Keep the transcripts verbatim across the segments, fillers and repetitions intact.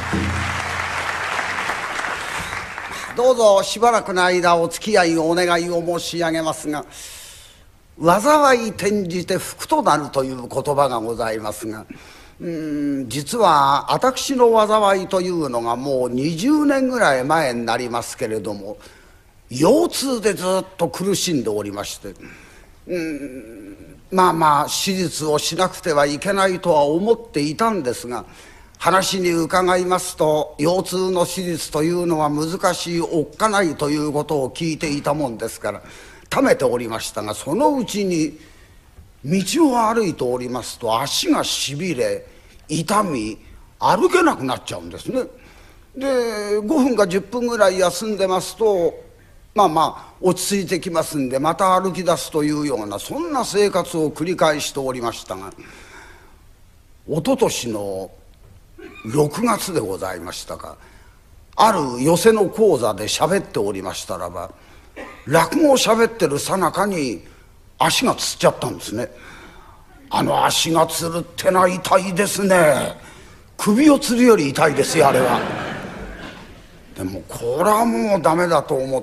どうぞしばらくの間お付き合いをお願いを申し上げますが、災い転じて福となるという言葉がございますが、うーん実は私の災いというのがもうにじゅうねんぐらい前になりますけれども、腰痛でずっと苦しんでおりまして、うーんまあまあ手術をしなくてはいけないとは思っていたんですが、話に伺いますと腰痛の手術というのは難しい、おっかないということを聞いていたもんですからためておりましたが、そのうちに道を歩いておりますと足がしびれ痛み歩けなくなっちゃうんですね。でごふんかじゅっぷんぐらい休んでますとまあまあ落ち着いてきますんでまた歩き出すというような、そんな生活を繰り返しておりましたが、一昨年のろくがつでございましたか、ある寄席の講座で喋っておりましたらば、落語を喋ってるさなかに足がつっちゃったんですね。あの足がつるってのは痛いですね。首をつるより痛いですよあれは。でもこれはもうダメだと思って、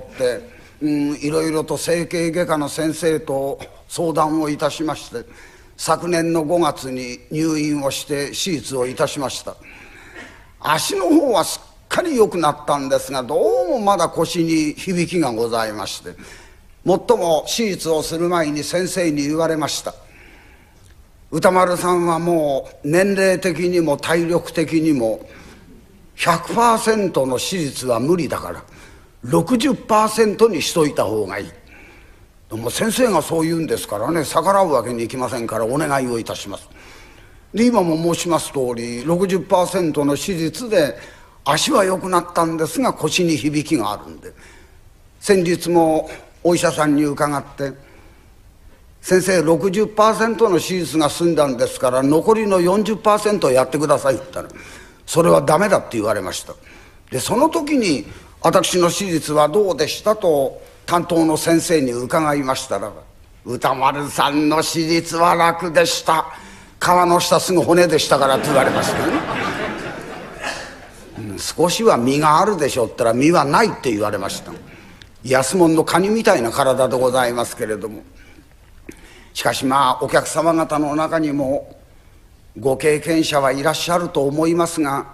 うん、いろいろと整形外科の先生と相談をいたしまして、昨年のごがつに入院をして手術をいたしました。足の方はすっかり良くなったんですが、どうもまだ腰に響きがございまして、もっとも手術をする前に先生に言われました。歌丸さんはもう年齢的にも体力的にも ひゃくパーセント の手術は無理だから ろくじゅっパーセント にしといた方がいい。でも先生がそう言うんですからね、逆らうわけにいきませんからお願いをいたします。で今も申します通り ろくじゅっパーセント の手術で足は良くなったんですが腰に響きがあるんで、先日もお医者さんに伺って「先生 ろくじゅっパーセント の手術が済んだんですから残りの よんじゅっパーセント やってください」って言ったら、それはダメだって言われました。でその時に私の手術はどうでしたと担当の先生に伺いましたら「歌丸さんの手術は楽でした、皮の下すぐ骨でしたから」って言われましたね。うん、少しは身があるでしょうって言ったら身はないって言われました。安物のカニみたいな体でございますけれども、しかしまあお客様方の中にもご経験者はいらっしゃると思いますが、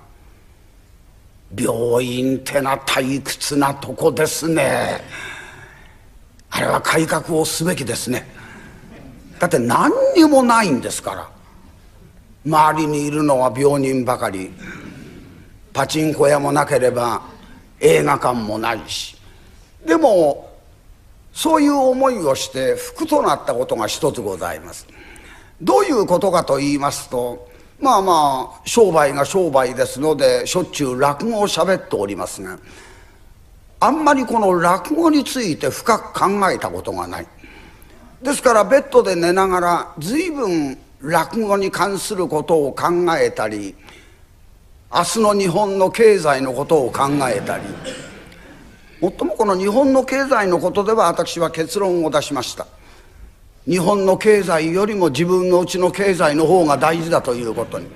病院ってな退屈なとこですね。あれは改革をすべきですね。だって何にもないんですから。周りにいるのは病人ばかり、パチンコ屋もなければ映画館もないし、でもそういう思いをして福となったことが一つございます。どういうことかと言いますと、まあまあ商売が商売ですのでしょっちゅう落語をしゃべっておりますが、あんまりこの落語について深く考えたことがない。ですからベッドで寝ながら随分落語に関することを考えたり、明日の日本の経済のことを考えたり、もっともこの日本の経済のことでは私は結論を出しました。日本の経済よりも自分のうちの経済の方が大事だということに。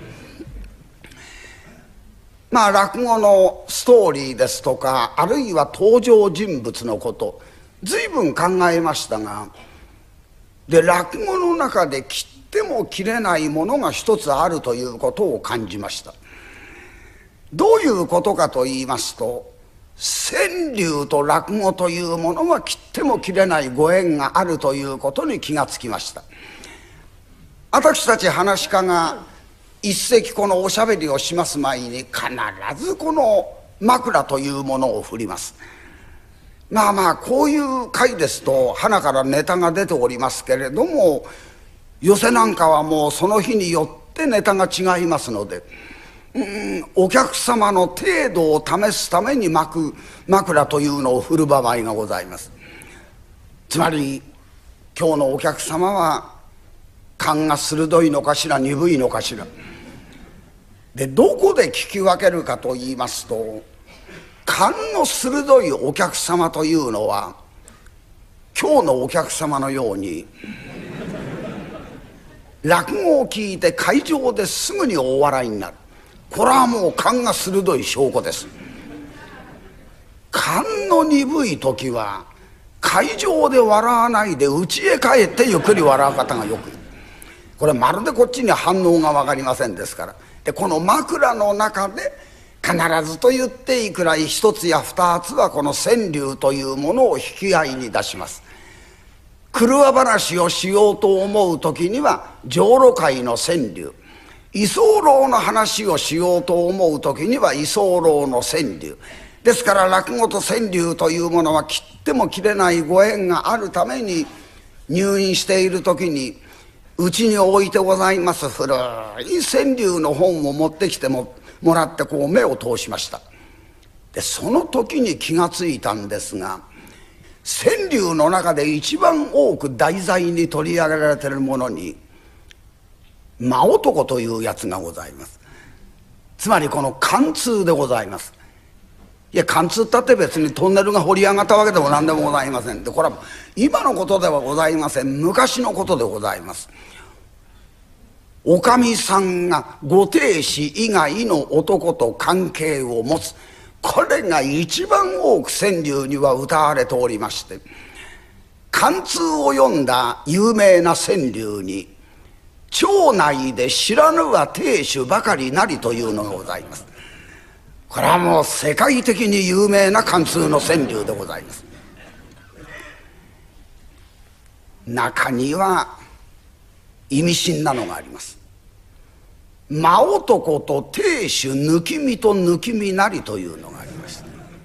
まあ落語のストーリーですとか、あるいは登場人物のこと随分考えましたが、で落語の中で切っても切れないものが一つあるということを感じました。どういうことかと言いますと、川柳と落語というものは切っても切れないご縁があるということに気がつきました。私たち噺家が一席このおしゃべりをします前に必ずこの枕というものを振ります。まあまあこういう回ですと鼻からネタが出ておりますけれども、寄席なんかはもうその日によってネタが違いますので、うん、お客様の程度を試すために巻く枕というのを振る場合がございます。つまり今日のお客様は勘が鋭いのかしら鈍いのかしらで、どこで聞き分けるかと言いますと、勘の鋭いお客様というのは今日のお客様のように落語を聞いて会場ですぐにお笑いになる。 これはもう勘が鋭い証拠です。勘の鈍い時は会場で笑わないで家へ帰ってゆっくり笑う方がよくいる。これまるでこっちに反応が分かりませんですから。でこの枕の中で必ずと言っていいくらい一つや二つはこの川柳というものを引き合いに出します。狂わ話をしようと思う時には浄土会の川柳、居候の話をしようと思う時には居候の川柳ですから、落語と川柳というものは切っても切れないご縁があるために、入院している時にうちに置いてございます古い川柳の本を持ってきてももらってこう目を通しました。でその時に気がついたんですが、川柳の中で一番多く題材に取り上げられているものに真男というやつがございます。つまりこの貫通でございます。いや貫通ったって別にトンネルが掘り上がったわけでも何でもございません。でこれは今のことではございません。昔のことでございます。おかみさんがご亭主以外の男と関係を持つ、これが一番多く川柳には歌われておりまして、貫通を読んだ有名な川柳に「町内で知らぬは亭主ばかりなり」というのがございます。これはもう世界的に有名な貫通の川柳でございます。中には意味深なのがあります。真男と亭主抜き身と抜き身なりというのがありました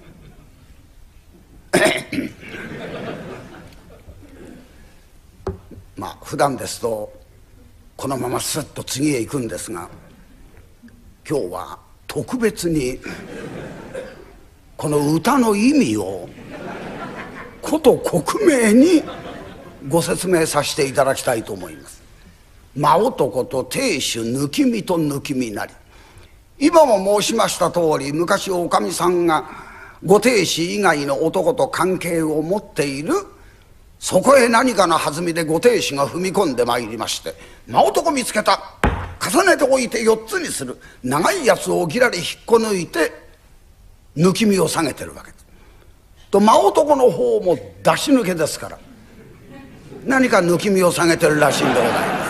まあ普段ですとこのままスッと次へ行くんですが、今日は特別にこの歌の意味をこと克明にご説明させていただきたいと思います。真男と亭主抜き身と抜き身なり、今も申しました通り、昔おかみさんがご亭主以外の男と関係を持っている、そこへ何かの弾みでご亭主が踏み込んでまいりまして、真男見つけた、重ねておいてよっつにする、長いやつをぎらり引っこ抜いて抜き身を下げてるわけです。と真男の方も出し抜けですから、何か抜き身を下げてるらしいんでございます。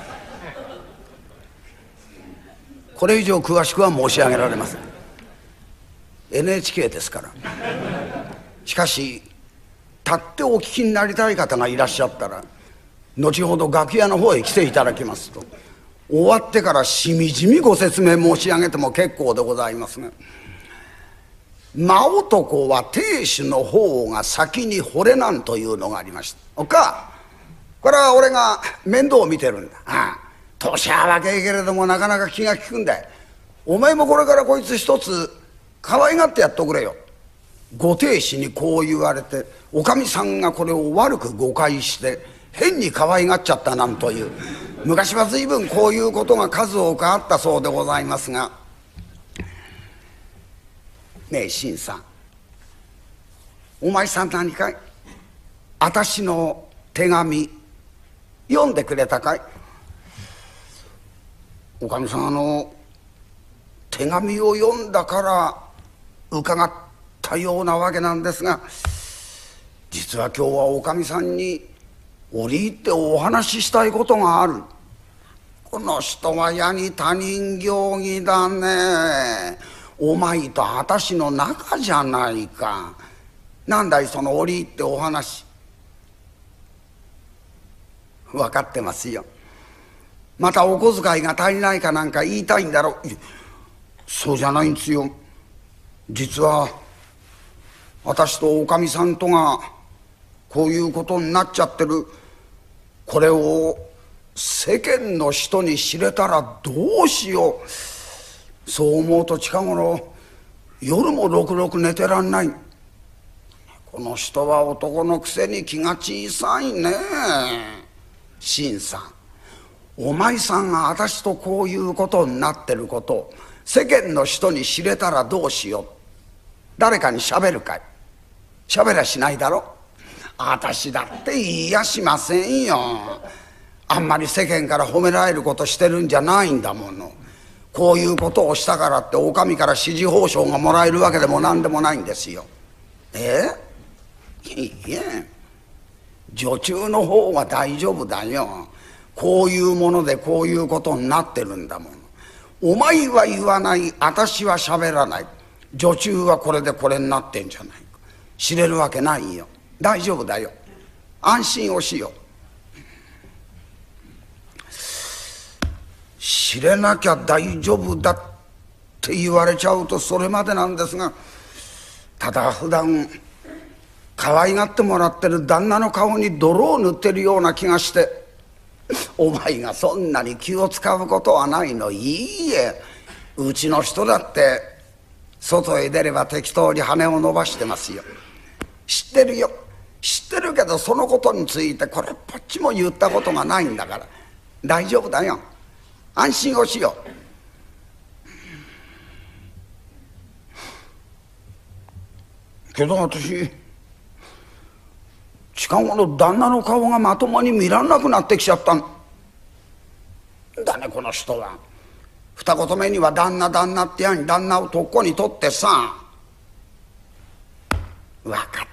これ以上詳しくは申し上げられません。 エヌエイチケー ですから。しかし立ってお聞きになりたい方がいらっしゃったら、後ほど楽屋の方へ来ていただきますと、終わってからしみじみご説明申し上げても結構でございますが、真男は亭主の方が先に惚れなんというのがありました。おっか、これは俺が面倒を見てるんだ。ああ、年は若いけれどもなかなか気が利くんだよ。お前もこれからこいつ一つ可愛がってやっとくれよ。ご亭主にこう言われて、おかみさんがこれを悪く誤解して変に可愛がっちゃったなんという、昔は随分こういうことが数多くあったそうでございますが、ねえ新さん、お前さん何かい、私の手紙読んでくれたかい。おかみさん、あの手紙を読んだから伺ったようなわけなんですが、実は今日はおかみさんに折り入ってお話ししたいことがある。この人はやに他人行儀だね。お前と私の仲じゃないか。なんだいその折り入ってお話。分かってますよ。またお小遣いが足りないかなんか言いたいんだろう。そうじゃないんですよ。実は私とおかみさんとがこういうことになっちゃってる。これを世間の人に知れたらどうしよう。そう思うと近頃夜もろくろく寝てらんない。この人は男のくせに気が小さいね。新さん、お前さんが私とこういうことになってることを世間の人に知れたらどうしよう。誰かにしゃべるかい。しゃべらしないだろ。私だって言いやしませんよ。あんまり世間から褒められることしてるんじゃないんだもの。 こういうことをしたからってお上から指示報奨がもらえるわけでも何でもないんですよ。ええ、いいえ、女中の方は大丈夫だよ。こういうものでこういうことになってるんだもの。お前は言わない、私は喋らない、女中はこれでこれになってんじゃないか、知れるわけないよ。大丈夫だよ、安心をしよう。知れなきゃ大丈夫だって言われちゃうとそれまでなんですが、ただ普段可愛がってもらってる旦那の顔に泥を塗ってるような気がして、お前がそんなに気を使うことはないの。いいえ、うちの人だって外へ出れば適当に羽を伸ばしてますよ。知ってるよ、知ってるけどそのことについてこれっぽっちも言ったことがないんだから大丈夫だよ、安心をしよう。けど私近頃旦那の顔がまともに見らんなくなってきちゃったんだね、この人は。二言目には旦那旦那ってやに旦那をとっこに取ってさ。分かった、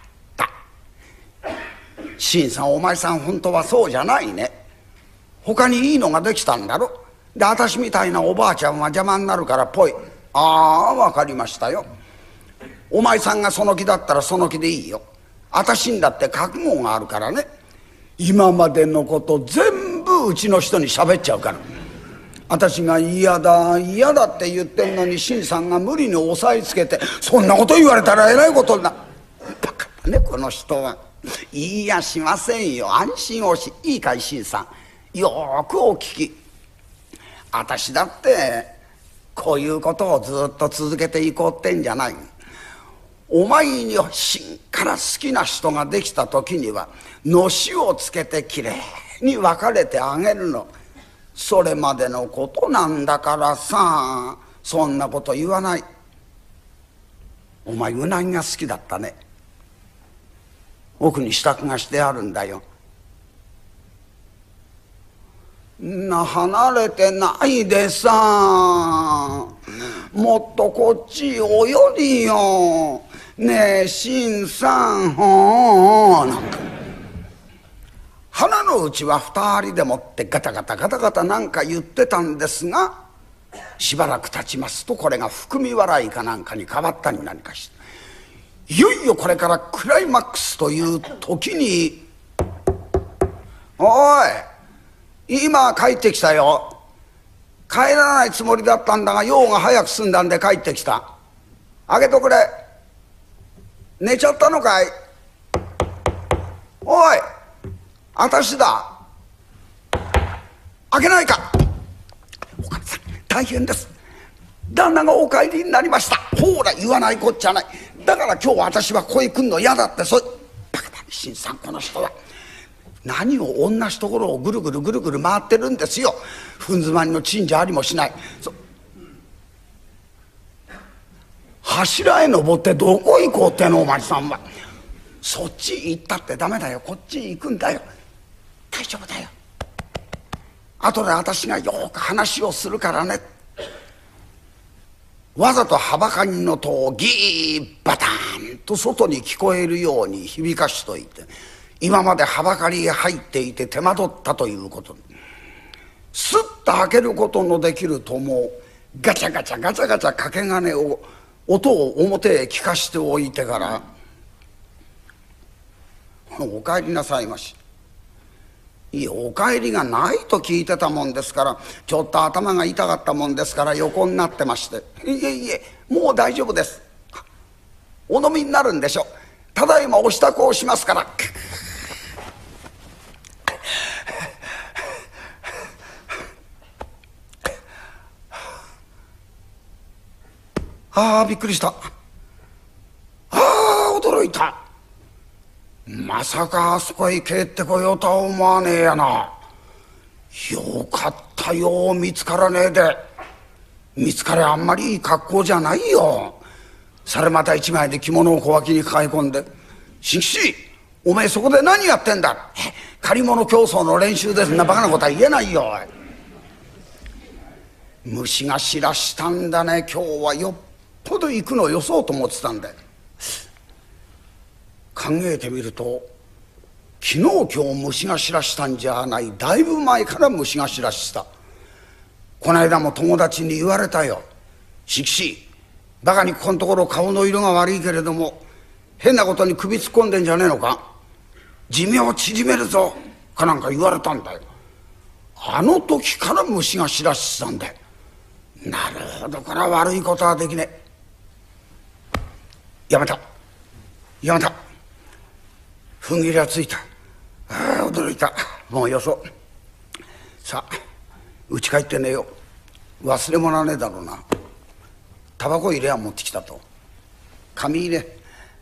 新さんお前さん本当はそうじゃないね。他にいいのができたんだろ。で私みたいなおばあちゃんは邪魔になるからぽい。ああ分かりましたよ。お前さんがその気だったらその気でいいよ。私にだって覚悟があるからね。今までのこと全部うちの人に喋っちゃうから。私が嫌だ嫌だって言ってんのに新さんが無理に押さえつけて、そんなこと言われたらえらいことにな。バカだねこの人は。言いやしませんよ、安心をし。いいかい新さん、よくお聞き。私だってこういうことをずっと続けていこうってんじゃない。お前に芯から好きな人ができた時にはのしをつけてきれいに別れてあげるの。それまでのことなんだからさ、そんなこと言わない。お前うなぎが好きだったね。奥に支度がしてあるんだよ。な離れてないでさ、もっとこっちおよりよ。ねえ新さん、ほーなんか鼻の内は二人でもってガタガタガタガタなんか言ってたんですが、しばらく経ちますとこれが含み笑いかなんかに変わったり何かして、いよいよこれからクライマックスという時に「おい今帰ってきたよ。帰らないつもりだったんだが用が早く済んだんで帰ってきた。あげとくれ。寝ちゃったのかい。おい私だ。開けないか。おかみさん大変です。旦那がお帰りになりました。ほら言わないこっちゃない。だから今日私はここへ来んの嫌だって。そいバカだね新さんこの人は。何を同じところをぐるぐるぐるぐる回ってるんですよ。ふん詰まりの珍じゃありもしない。そ柱へ登ってどこ行こうってのお前さんは。そっち行ったってダメだよ、こっち行くんだよ。大丈夫だよ、後で私がよく話をするからね。わざとはばかりの戸をギーバタンと外に聞こえるように響かしといて、今まではばかりへ入っていて手間取ったということに、スッと開けることのできる戸もガチャガチャガチャガチャ掛け金を音を表へ聞かしておいてから「お帰りなさいまし」。いやお帰りがないと聞いてたもんですから、ちょっと頭が痛かったもんですから横になってまして、いえいえもう大丈夫です。お飲みになるんでしょ。ただいまお支度をしますから。ああびっくりした。ああ驚いた。まさかあそこへ帰ってこようとは思わねえやな。よかったよ見つからねえで。見つかれあんまりいい格好じゃないよ。されまた一枚で着物を小脇に抱え込んで「新吉おめえそこで何やってんだ。借り物競争の練習です。んなバカなことは言えないよ。 虫が知らしたんだね。今日はよっぽど行くのよそうと思ってたんだよ。考えてみると昨日今日虫が知らしたんじゃない、だいぶ前から虫が知らした。この間も友達に言われたよ。しきしバカにここのところ顔の色が悪いけれども変なことに首突っ込んでんじゃねえのか、寿命を縮めるぞかなんか言われたんだよ。あの時から虫が知らしてたんだよ。なるほど、これは悪いことはできねえ。やめたやめた、踏ん切りはついた。ああ驚いた、もうよそ。さあ家帰って寝よう。忘れ物はねえだろうな。タバコ入れは持ってきたと。紙入れ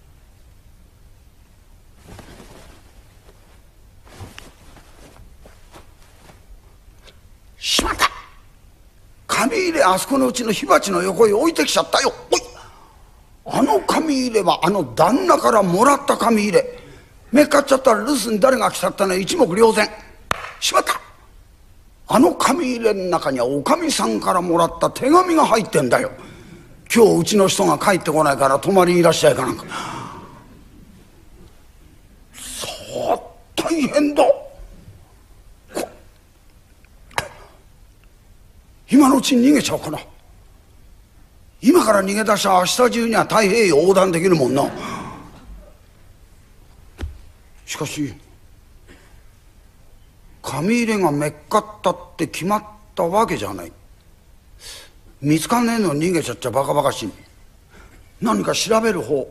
しまった、紙入れあそこのうちの火鉢の横へ置いてきちゃったよ。おい、あの紙入れはあの旦那からもらった紙入れ。めっかっちゃったら留守に誰が来たったの一目瞭然。しまった、あの紙入れの中にはおかみさんからもらった手紙が入ってんだよ。今日うちの人が帰ってこないから泊まりにいらっしゃいかなんか。さあ大変だ、今のうちに逃げちゃおうかな。今から逃げ出したら明日中には太平洋横断できるもんな。しかし紙入れがめっかったって決まったわけじゃない。見つかんねえのに逃げちゃっちゃバカバカしい。何か調べる方。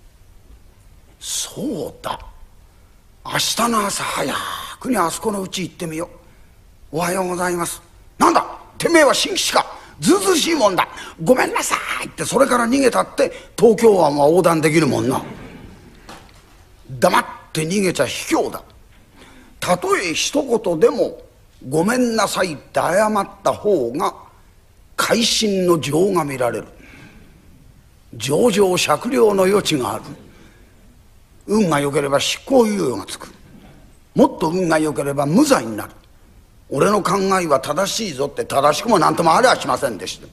そうだ、明日の朝早くにあそこのうち行ってみよう。おはようございます。なんだてめえは新吉か、ずうずうしいもんだ、ごめんなさいってそれから逃げたって東京湾は横断できるもんな。黙って逃げちゃ卑怯だ。たとえ一言でもごめんなさいって謝った方が会心の情が見られる。情状酌量の余地がある。運が良ければ執行猶予がつく。もっと運が良ければ無罪になる。俺の考えは正しいぞって正しくも何ともありゃしませんでした。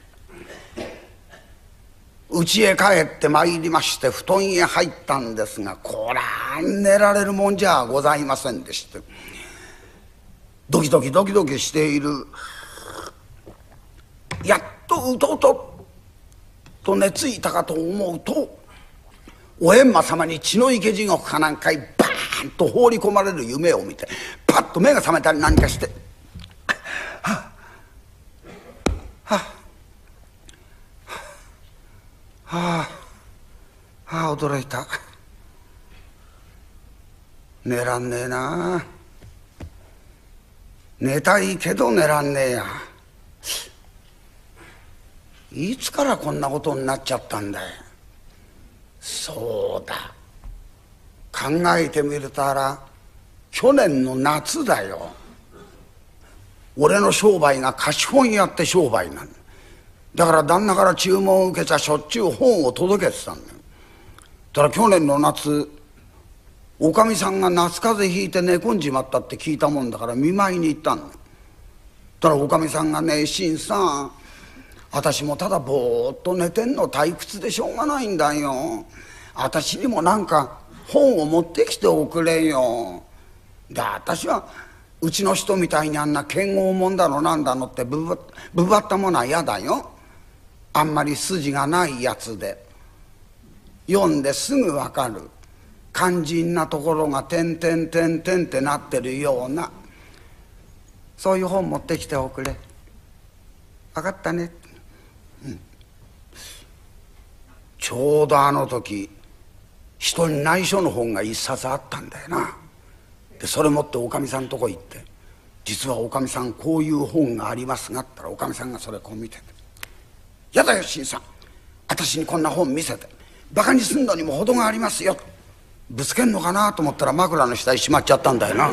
家へ帰ってまいりまして布団へ入ったんですが、こら寝られるもんじゃございませんでして、ドキドキドキドキしている。やっとうとうとと寝ついたかと思うと、お閻魔様に血の池地獄かなんかにバーンと放り込まれる夢を見て、パッと目が覚めたり何かして、はあはあはあはあ驚いた。寝らんねえな。寝たいけど寝らんねえや。いつからこんなことになっちゃったんだよ。そうだ、考えてみるとあら去年の夏だよ。俺の商売が貸本屋って商売なのだから、旦那から注文を受けちゃしょっちゅう本を届けてたんだよ。ただ去年の夏おかみさんが夏風邪ひいて寝込んじまったって聞いたもんだから見舞いに行ったんだ。ただおかみさんがね、新さん私もただぼーっと寝てんの退屈でしょうがないんだよ。私にもなんか本を持ってきておくれよ。で私はうちの人みたいにあんな剣豪もんだのなんだのってぶばぶばったものは嫌だよ。あんまり筋がないやつで読んですぐ分かる肝心なところが点々点々ってなってるような、そういう本持ってきておくれ。分かったね。うん、ちょうどあの時人に内緒の本が一冊あったんだよな。でそれ持っておかみさんとこ行って、実はおかみさんこういう本がありますがって言ったら、おかみさんがそれこう見てて、やだよ新さん、私にこんな本見せてバカにすんのにも程がありますよ。ぶつけんのかなと思ったら枕の下にしまっちゃったんだよな。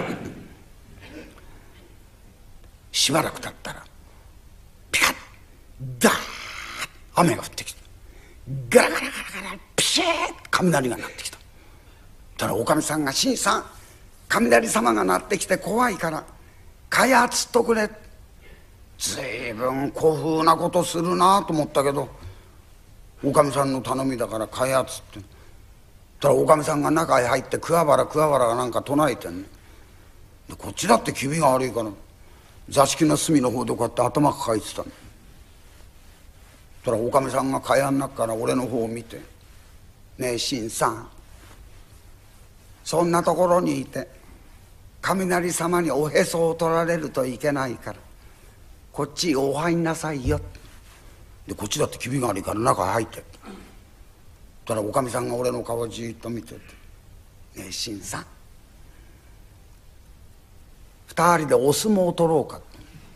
しばらく経ったらピカッダーッ雨が降ってきて、ガラガラガラガラピシッ雷が鳴ってきた。たらおかみさんが「新さん雷様が鳴ってきて怖いから蚊帳つっとくれ」 ずいぶん古風なことするなと思ったけど、おかみさんの頼みだから買えやつって。たらおかみさんが中へ入って桑原桑原がなんか唱えてんね。でこっちだって気味が悪いから座敷の隅の方でこうやって頭抱えてたの。たらおかみさんが蚊帳の中から俺の方を見て「ねえ新さん、そんなところにいて雷様におへそを取られるといけないからこっちお入んなさいよ」でこっちだって気味が悪いから中へ入ってたらおかみさんが俺の顔をじーっと見てて「ねえ新さん、二人でお相撲を取ろうか」って。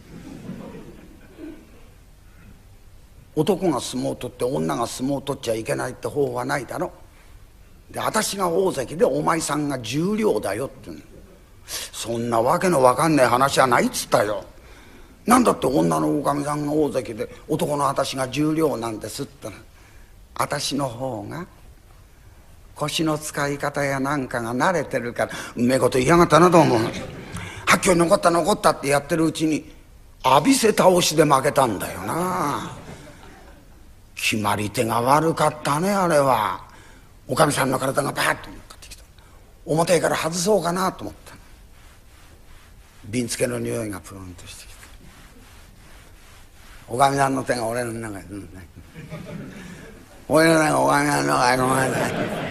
男が相撲を取って女が相撲を取っちゃいけないって法はないだろ。で私が大関でお前さんが十両だよって。そんなわけのわかんない話はないっつったよ。なんだって女のおかみさんが大関で男の私が十両なんですってな。私の方が腰の使い方やなんかが慣れてるからうめえこと言いやがったなと思う。はっきり残った残ったってやってるうちに浴びせ倒しで負けたんだよな。決まり手が悪かったねあれは。おかみさんの体がバーッと向かってきた。表から外そうかなと思った。瓶つけの匂いがプロンとしてきた。おかみさんの手が俺の中にね俺の中おかみさんの中にお前だ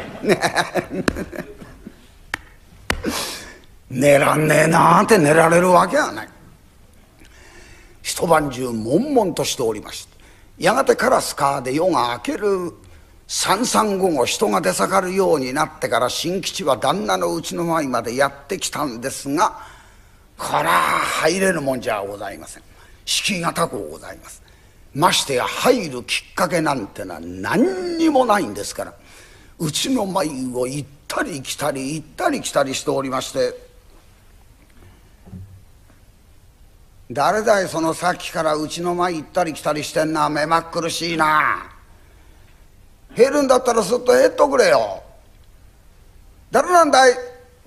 寝らんねえなーって寝られるわけはない。一晩中悶々としておりました。やがてカラスカーで夜が明ける三三午後人が出盛るようになってから新吉は旦那のうちの前までやってきたんですが、こら入れるもんじゃございません。敷居が高うございます。ましてや入るきっかけなんてのは何にもないんですから、うちの前を行ったり来たり行ったり来たりしておりまして、誰だいそのさっきからうちの前行ったり来たりしてんな、目まっ苦しいな。減るんだったらすっと減っとくれよ。誰なんだい。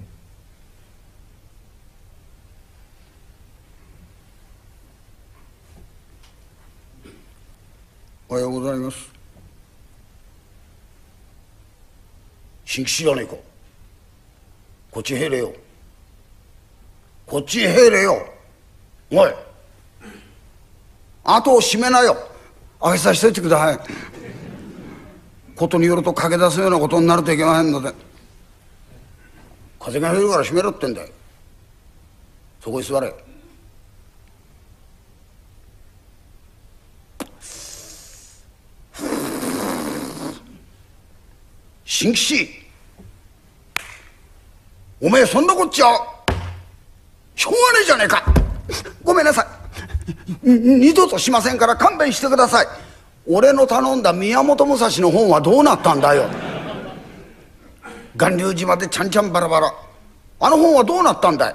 おはようございます。新吉じゃねえか。こっちへれよ。こっちへれよ。おい、後を閉めなよ。開けさせておいてください。ことによると駆け出すようなことになるといけませんので。風が入るから閉めろってんだよ。そこに座れ。新吉、おめえそんなこっちゃしょうがねえじゃねえか。ごめんなさい、二度としませんから勘弁してください。俺の頼んだ宮本武蔵の本はどうなったんだよ。巌流島でちゃんちゃんバラバラ、あの本はどうなったんだい。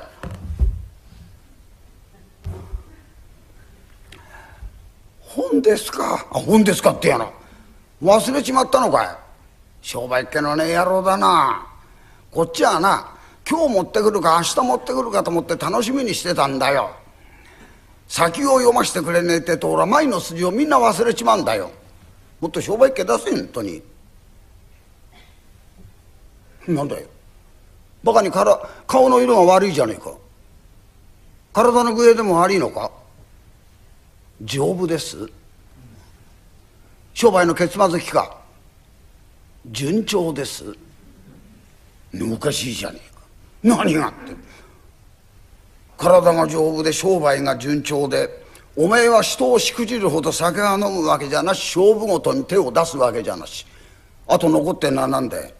本ですか。あ、本ですかってやな、忘れちまったのかい。商売っ気のねえ野郎だな。こっちはな、今日持ってくるか明日持ってくるかと思って楽しみにしてたんだよ。先を読ましてくれねえってと、俺は前の筋をみんな忘れちまうんだよ。もっと商売っ気出せ、本当に。なんだよ、バカにから顔の色が悪いじゃねえか。体の具合でも悪いのか。丈夫です。商売のケツまずきか。順調です。おかしいじゃねえか。何がって。体が丈夫で商売が順調で、おめえは人をしくじるほど酒が飲むわけじゃなし、勝負ごとに手を出すわけじゃなし、あと残ってんのは何だい。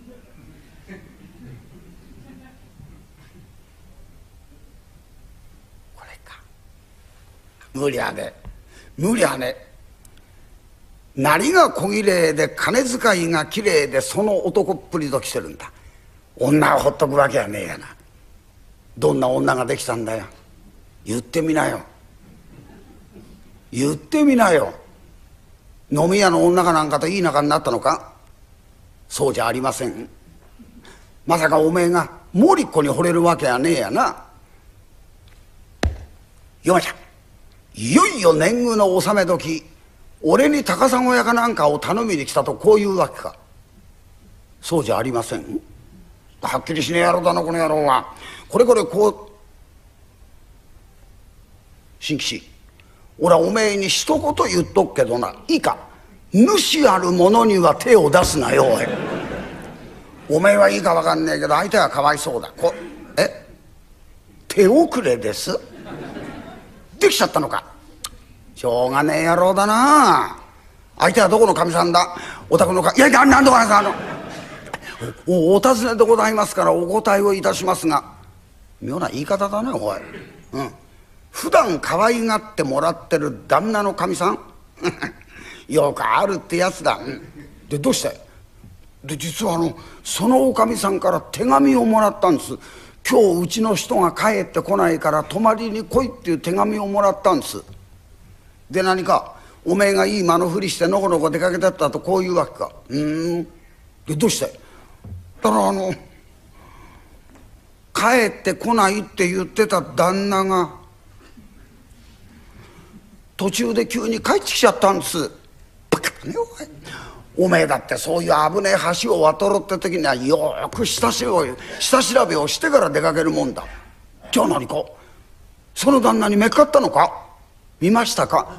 これか。無理はね無理はね。なりが小綺麗で金遣いがきれいで、その男っぷりと来てるんだ。女をほっとくわけはねえやな。どんな女ができたんだよ。言ってみなよ。言ってみなよ。飲み屋の女かなんかといい仲になったのか。そうじゃありません。まさかおめえが毛利っ子に惚れるわけはねえやな。よまちゃんいよいよ年貢の納め時、俺に高砂屋かなんかを頼みに来たとこういうわけか。そうじゃありません。はっきりしねえ野郎だなこの野郎は。これこれこう新吉、俺はおめえに一言言っとくけどな、いいか、主ある者には手を出すなよ。おい、おめえはいいか分かんねえけど相手はかわいそうだ。こえ手遅れです。できちゃったのか。しょうがねえ野郎だな。相手はどこのかみさんだ。お宅のか。いやいや、なんとかなんです。あのお, お尋ねでございますからお答えをいたしますが、妙な言い方だねおい。うん、普段可愛がってもらってる旦那のかみさんよくあるってやつだ。うん、でどうしてで実はあのそのおかみさんから手紙をもらったんです。今日うちの人が帰ってこないから泊まりに来いっていう手紙をもらったんです。で何かおめえがいい間のふりしてのこのこ出かけてったとこういうわけか。うーん、でどうしてだからあの帰ってこないって言ってた旦那が途中で急に帰ってきちゃったんです。バカだねおい。おめえだってそういう危ねえ橋を渡ろうって時にはよく下調べを下調べをしてから出かけるもんだ。じゃあ何かその旦那にめっかったのか。見ましたか。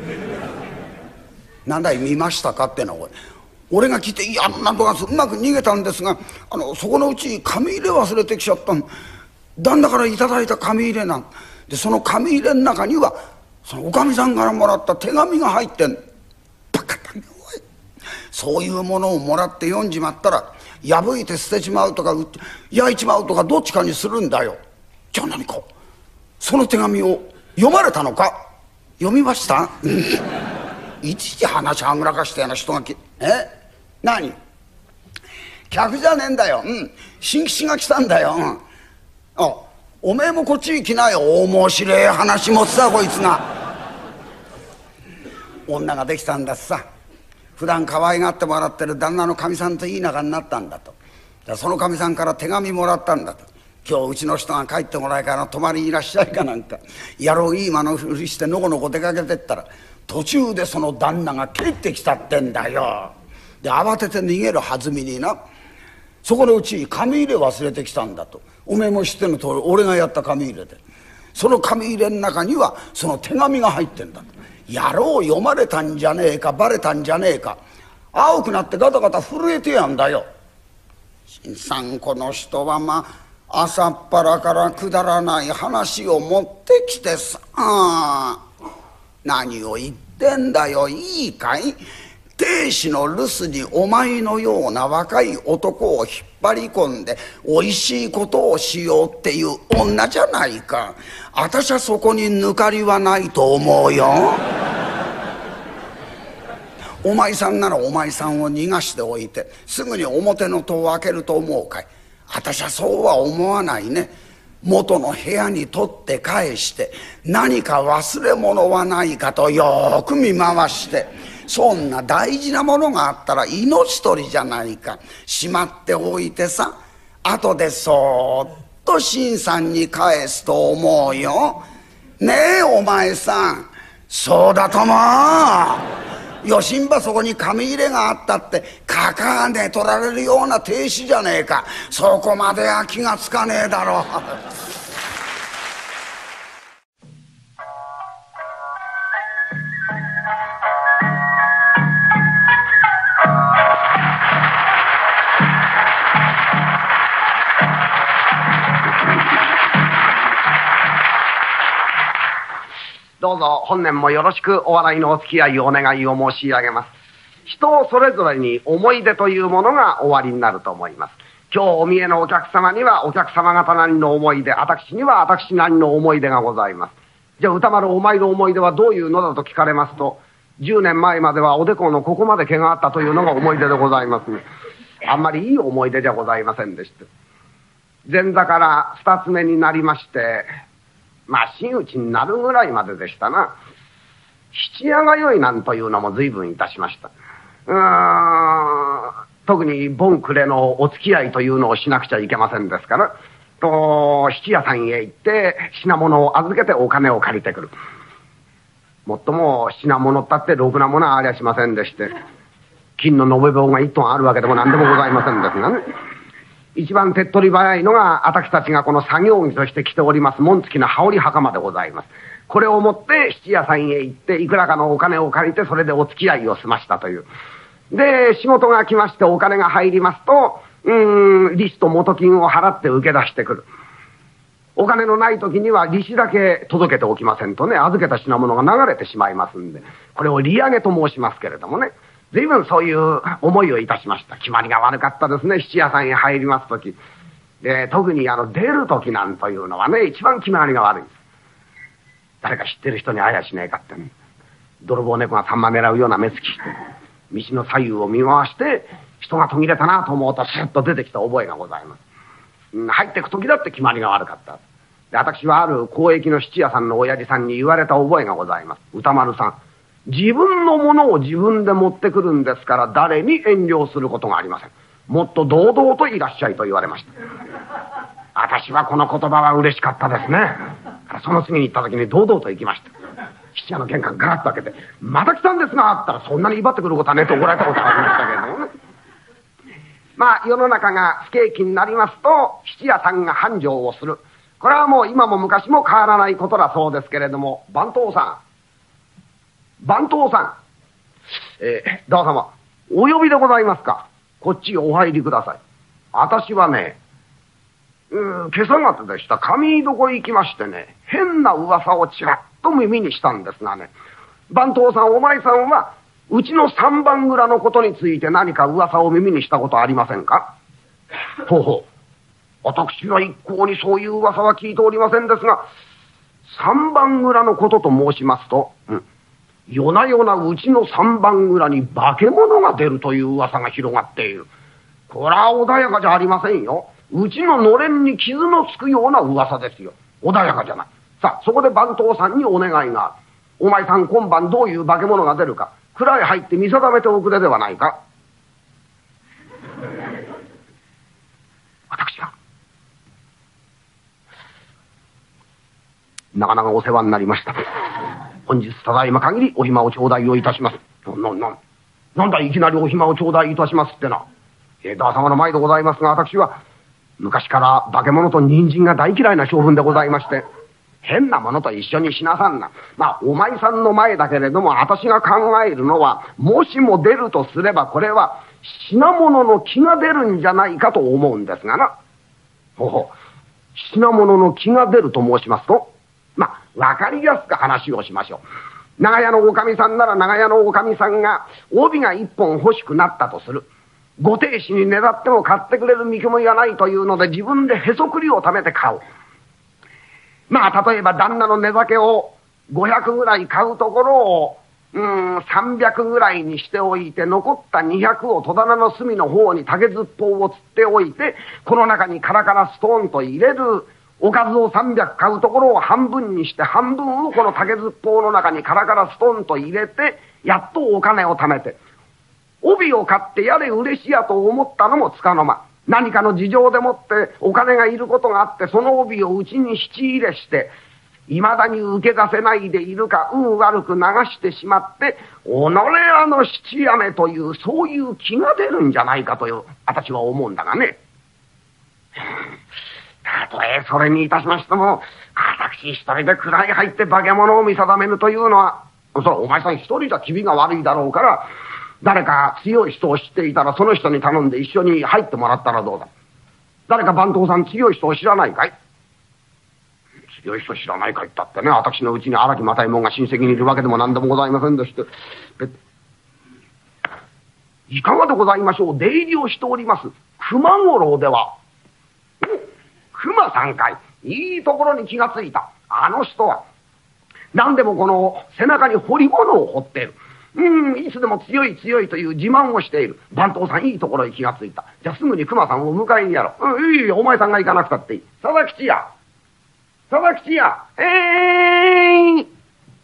なんだい見ましたかってのは。俺が聞いて「いやなんとかうまく逃げたんですが、あのそこのうち紙入れ忘れてきちゃったの。旦那からいただいた紙入れなんで、その紙入れの中にはそのおかみさんからもらった手紙が入ってん。バカだねおい。そういうものをもらって読んじまったら破いて捨てちまうとか焼いちまうとかどっちかにするんだよ。じゃあ何かその手紙を読まれたのか。読みましたいちいち話はぐらかしたような人がきえ何客じゃねえんだよ。うん新吉が来たんだよ。うん、あおめえもこっちに来なよ。面白い話持つさこいつが。女ができたんだっさ。普段可愛がってもらってる旦那のかみさんといい仲になったんだと。だそのかみさんから手紙もらったんだと。今日うちの人が帰ってこないから泊まりにいらっしゃいかなんか野郎いい間のふりしてのこのこ出かけてったら途中でその旦那が帰ってきたってんだよ。で慌てて逃げる弾みになそこのうち紙入れ忘れてきたんだと。おめえも知っての通り俺がやった紙入れでその紙入れの中にはその手紙が入ってんだと。野郎読まれたんじゃねえかバレたんじゃねえか青くなってガタガタ震えてやんだよ。新さんこの人はまあ朝っぱらからくだらない話を持ってきてさあ何を言ってんだよ。いいかい亭主の留守にお前のような若い男を引っ張り込んでおいしいことをしようっていう女じゃないか。私はそこに抜かりはないと思うよ。お前さんならお前さんを逃がしておいてすぐに表の戸を開けると思うかい。私はそうは思わないね。元の部屋に取って返して何か忘れ物はないかとよく見回してそんな大事なものがあったら命取りじゃないか。しまっておいてさ後でそーっと新さんに返すと思うよ。ねえお前さん。そうだともよしんばそこに紙入れがあったってかかあね取られるような亭主じゃねえか。そこまでは気がつかねえだろう。 どうぞ本年もよろしくお笑いのお付き合いをお願いを申し上げます。人それぞれに思い出というものがおありになると思います。今日お見えのお客様にはお客様方なりの思い出、私には私なりの思い出がございます。じゃあ歌丸お前の思い出はどういうのだと聞かれますと、じゅうねんまえまではおでこのここまで毛があったというのが思い出でございます。あんまりいい思い出じゃございませんでした。前座から二つ目になりましてまあ真打ちになるぐらいまででしたな。七夜が酔いなんというのも随分いたしました。うーん特に盆暮れのお付き合いというのをしなくちゃいけませんですからと質屋さんへ行って品物を預けてお金を借りてくる。 もっとも品物ったってろくなものはありゃしませんでして、金の延べ棒が一トンあるわけでも何でもございませんですがね。一番手っ取り早いのが、私たちがこの作業着として着ております紋付きの羽織袴でございます。これを持って質屋さんへ行って、いくらかのお金を借りて、それでお付き合いを済ましたという。で、仕事が来ましてお金が入りますと、うーん、利子と元金を払って受け出してくる。お金のない時には利子だけ届けておきませんとね、預けた品物が流れてしまいますんで、これを利上げと申しますけれどもね、随分そういう思いをいたしました。決まりが悪かったですね、質屋さんへ入ります時。で、特にあの、出る時なんというのはね、一番決まりが悪いんです。誰か知ってる人に会やしねえかってね。泥棒猫がサンマ狙うような目つきして、道の左右を見回して、人が途切れたなと思うとスッと出てきた覚えがございます。うん、入ってく時だって決まりが悪かった。で、私はある交易の質屋さんの親父さんに言われた覚えがございます。歌丸さん。自分のものを自分で持ってくるんですから、誰に遠慮することがありません。もっと堂々といらっしゃいと言われました。私はこの言葉は嬉しかったですね。その次に行った時に堂々と行きました。質屋の玄関ガラッと開けて、また来たんですがあったら、そんなに威張ってくることはねと怒られたことがありましたけれどもね。まあ世の中が不景気になりますと、質屋さんが繁盛をする。これはもう今も昔も変わらないことだそうですけれども、番頭さん番頭さん、えー、旦様、お呼びでございますか。こっちへお入りください。私はね、うーん、今朝方でした。上井床行きましてね、変な噂をちらっと耳にしたんですがね、番頭さん、お前さんは、うちの三番蔵のことについて何か噂を耳にしたことありませんか。ほうほう。私は一向にそういう噂は聞いておりませんですが、三番蔵のことと申しますと、うん、夜な夜なうちの三番蔵に化け物が出るという噂が広がっている。これは穏やかじゃありませんよ。うちののれんに傷のつくような噂ですよ。穏やかじゃない。さあ、そこで番頭さんにお願いがある。お前さん今晩どういう化け物が出るか、蔵へ入って見定めておくれではないか。私はなかなかお世話になりました。本日ただいま限りお暇を頂戴をいたします。な、な、な、なんだいきなりお暇を頂戴いたしますってな。えー、旦様の前でございますが、私は昔から化け物と人参が大嫌いな性分でございまして、変なものと一緒にしなさんな。まあ、お前さんの前だけれども、私が考えるのは、もしも出るとすれば、これは品物の気が出るんじゃないかと思うんですがな。ほほ、品物の気が出ると申しますと、まあ、わかりやすく話をしましょう。長屋のおかみさんなら長屋のおかみさんが帯が一本欲しくなったとする。ご亭主にねだっても買ってくれる見込みがないというので、自分でへそくりを貯めて買う。まあ、例えば旦那の寝酒をごひゃくぐらい買うところを、うーん、さんびゃくぐらいにしておいて、残ったにひゃくを戸棚の隅の方に竹ずっぽうをつっておいて、この中にカラカラストーンと入れる。おかずをさんびゃく買うところを半分にして、半分をこの竹ずっぽうの中にカラカラストーンと入れて、やっとお金を貯めて、帯を買ってやれ嬉しやと思ったのもつかの間。何かの事情でもってお金がいることがあって、その帯をうちに引き入れして、未だに受け出せないでいるか、運悪く流してしまって、己あの七やめという、そういう気が出るんじゃないかという、私は思うんだがね。たとえそれにいたしましても、私一人で蔵に入って化け物を見定めるというのは、それお前さん一人じゃ気味が悪いだろうから、誰か強い人を知っていたらその人に頼んで一緒に入ってもらったらどうだ。誰か番頭さん強い人を知らないかい。強い人知らないかいったってね、私のうちに荒木又右衛門が親戚にいるわけでも何でもございませんでして、いかがでございましょう。出入りをしております熊五郎では、熊さんかい。いいところに気がついた。あの人は何でもこの背中に彫り物を彫っている。うん、いつでも強い強いという自慢をしている。番頭さんいいところに気がついた。じゃあすぐに熊さんを迎えにやろう。うん、いいよ、お前さんが行かなくたっていい。佐々吉や佐々吉やえーい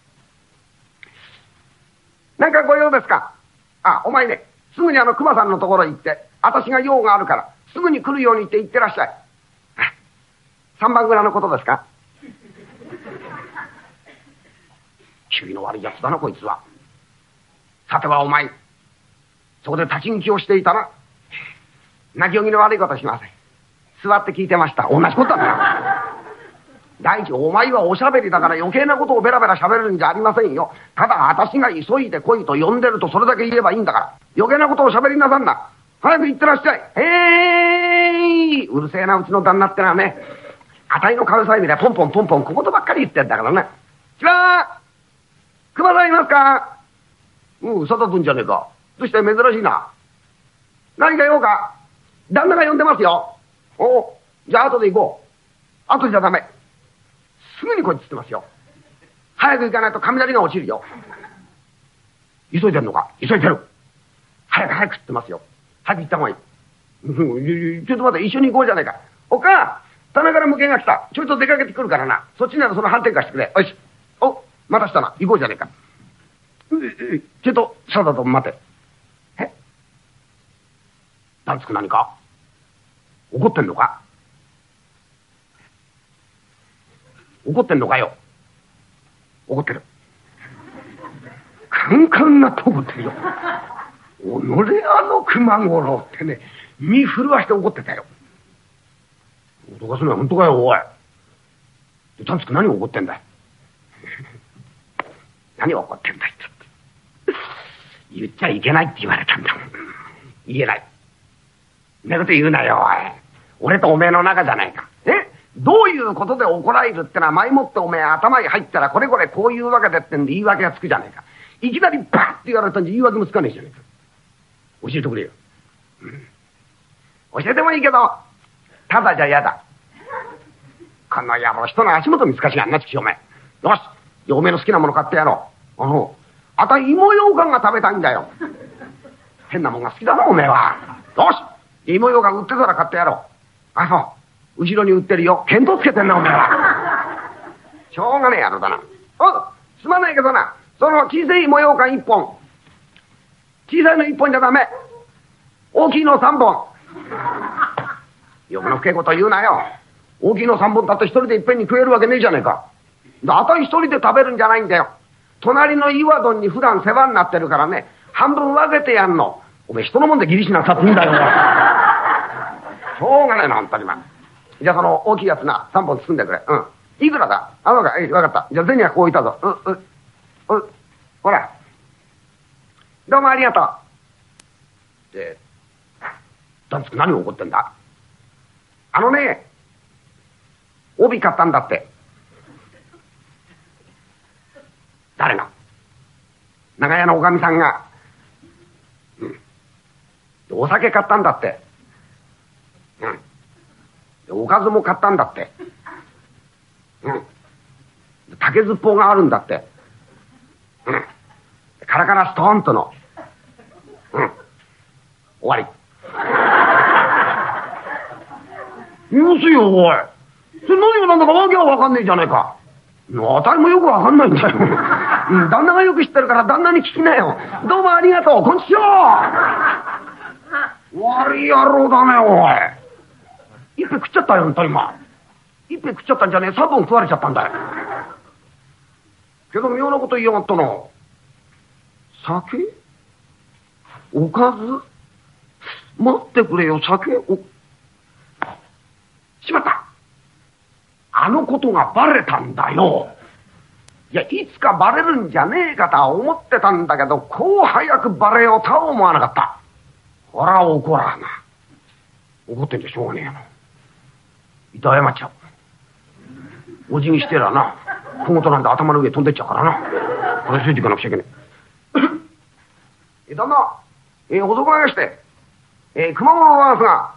なんかご用ですか。あ、お前ね、すぐにあの熊さんのところへ行って、私が用があるからすぐに来るように言って行ってらっしゃい。三番蔵のことですか。 気味の悪いやつだな、こいつは。さてはお前、そこで立ち聞きをしていたな。泣きよぎの悪いことしません。座って聞いてました。同じことだな。第一、お前はおしゃべりだから余計なことをベラベラ喋るんじゃありませんよ。ただ私が急いで来いと呼んでるとそれだけ言えばいいんだから。余計なことを喋りなさんな。早く行ってらっしゃい。へーい。うるせえな、うちの旦那ってのはね。あたいの顔さえ見りゃポンポンポンポン小言ばっかり言ってんだからね。ちはー熊さんいますか？うん、佐藤君じゃねえか。どうして珍しいな。何か用か？旦那が呼んでますよ。おう、じゃあ後で行こう。後じゃダメ。すぐに来いって言ってますよ。早く行かないと雷が落ちるよ。急いでんのか？急いでる。早く早くって言ってますよ。早く行った方がいい。ちょっと待って、一緒に行こうじゃないか。おか、棚から向けが来た。ちょいと出かけてくるからな。そっちならその反転貸してくれ。よし。お、また来たな。行こうじゃないか。ちょっと、さだと待て。え？なんつく何か？怒ってんのか？怒ってんのかよ。怒ってる。カンカンなと怒ってるよ。おのれあの熊五郎ってね、身震わして怒ってたよ。脅かすのは本当かよ、おい。たんつく何怒ってんだい。何怒ってんだいって言っちゃいけないって言われたんだもん。言えない。そんなこと言うなよ、おい。俺とおめえの仲じゃないか。え？どういうことで怒られるってのは前もっておめえ頭に入ったらこれこれこういうわけでってんで言い訳がつくじゃねえか。いきなりバーって言われたんじゃ言い訳もつかねえじゃねえか。教えてくれよ。うん、教えてもいいけど、ただじゃ嫌だ。この野郎、人の足元見つかしがんなつきおめえ。よし、じゃあおめえの好きなもの買ってやろう。あの、あた芋ようかんが食べたいんだよ。変なもんが好きだな、おめえは。よし、芋ようかん売ってたら買ってやろう。あ、そう。後ろに売ってるよ。見当つけてんな、おめえは。しょうがねえ野郎だな。お、すまないけどな、その小さい芋ようかん一本。小さいの一本じゃダメ。大きいの三本。よくの深いこと言うなよ。大きいの三本だって一人でいっぺんに食えるわけねえじゃねえか。あたい一人で食べるんじゃないんだよ。隣の岩戸に普段世話になってるからね、半分分けてやんの。おめえ人のもんでギリしなくたっていいんだよ。しょうがねえな、ほんとにま。じゃあその大きいやつな、三本包んでくれ。うん。いくらだ？あ、わかった。わかった。じゃあ銭はこう置いたぞ。うん、うん、うん。ほら。どうもありがとう。で、なんつうか何を怒ってんだ？あのね、帯買ったんだって。誰が？長屋のおかみさんが。うん。お酒買ったんだって。うん。おかずも買ったんだって。うん。竹ずっぽうがあるんだって。うん。カラカラストーンとの。うん。終わり。よせよ、おい。それ何がなんだかわけはわかんねえじゃないか。あたりもよくわかんないんだよ。うん、旦那がよく知ってるから旦那に聞きなよ。どうもありがとう。こんにちは。悪い野郎だね、おい。一杯食っちゃったよ、ほんと今。一杯食っちゃったんじゃねえ。三本食われちゃったんだよ。けど妙なこと言いやがったな。酒？おかず？待ってくれよ、酒？お、しまった。あのことがバレたんだよ。いや、いつかバレるんじゃねえかとは思ってたんだけど、こう早くバレようとは思わなかった。ほら、怒らな。怒ってんじゃしょうがねえよな。いた謝っちゃう。お辞儀してらな、小言なんで頭の上飛んでっちゃうからな。これついていかなくちゃいけねえ。え、旦那、えー、遅くなりまして、えー、熊五郎なんですが、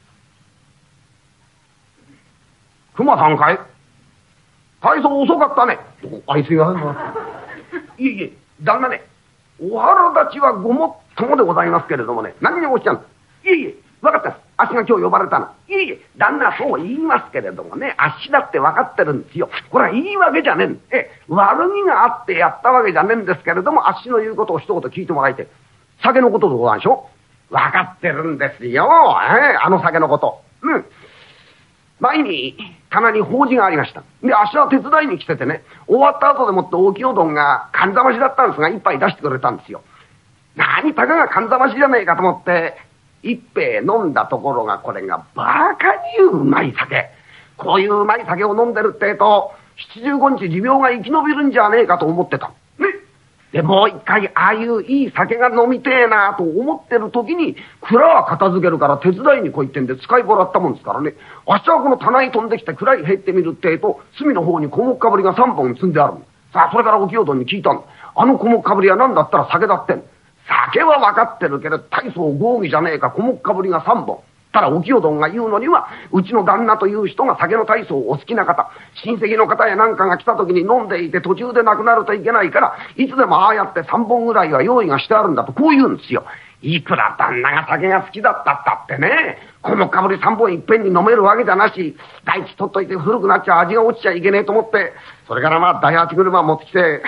熊さんかい？大層遅かったね。あいつが。いえいえ、旦那ね、お腹立ちはごもっともでございますけれどもね、何におっしゃるの？いえいえ、分かったです。あっしが今日呼ばれたの。いえいえ、旦那はそう言いますけれどもね、あっしだって分かってるんですよ。これは言い訳じゃねえん。え、悪気があってやったわけじゃねえんですけれども、あっしの言うことを一言聞いてもらいて、酒のことでございましょ？分かってるんですよ。えー、あの酒のこと。うん。前に、 棚に法事がありました。で、あっしは手伝いに来ててね、終わった後でもって大きいおどんがかんざましだったんですが、一杯出してくれたんですよ。何、たかがかんざましじゃねえかと思って、一杯飲んだところが、これがバカにうまい酒。こういううまい酒を飲んでるってえと、七十五日寿命が生き延びるんじゃねえかと思ってた。ね。で、もう一回、ああいういい酒が飲みてえなと思ってる時に、蔵は片付けるから手伝いに来いってんで使いもらったもんですからね。あっしはこの棚に飛んできて蔵に入ってみるってえと、隅の方に小木かぶりが三本積んである。さあ、それからお清どんに聞いたんだ。あの小木かぶりは何だったら酒だってん。酒は分かってるけど、大層豪儀じゃねえか、小木かぶりが三本。ただお清どんが言うのには、うちの旦那という人が酒の大層お好きな方、親戚の方やなんかが来た時に飲んでいて途中で亡くなるといけないから、いつでもああやって三本ぐらいは用意がしてあるんだと、こう言うんですよ。いくら旦那が酒が好きだったったってね、このかぶり三本いっぺんに飲めるわけじゃなし、大地取っといて古くなっちゃ味が落ちちゃいけねえと思って、それからまあ大八車持ってきて、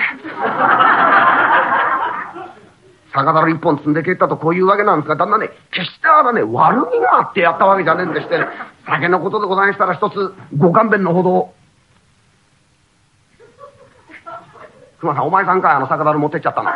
酒樽一本積んで蹴ったとこういうわけなんですが、旦那ね、決してあらね、悪気があってやったわけじゃねえんでしてね、酒のことでございましたら一つご勘弁のほど。熊さん、お前さんかい、あの酒樽持ってっちゃったの。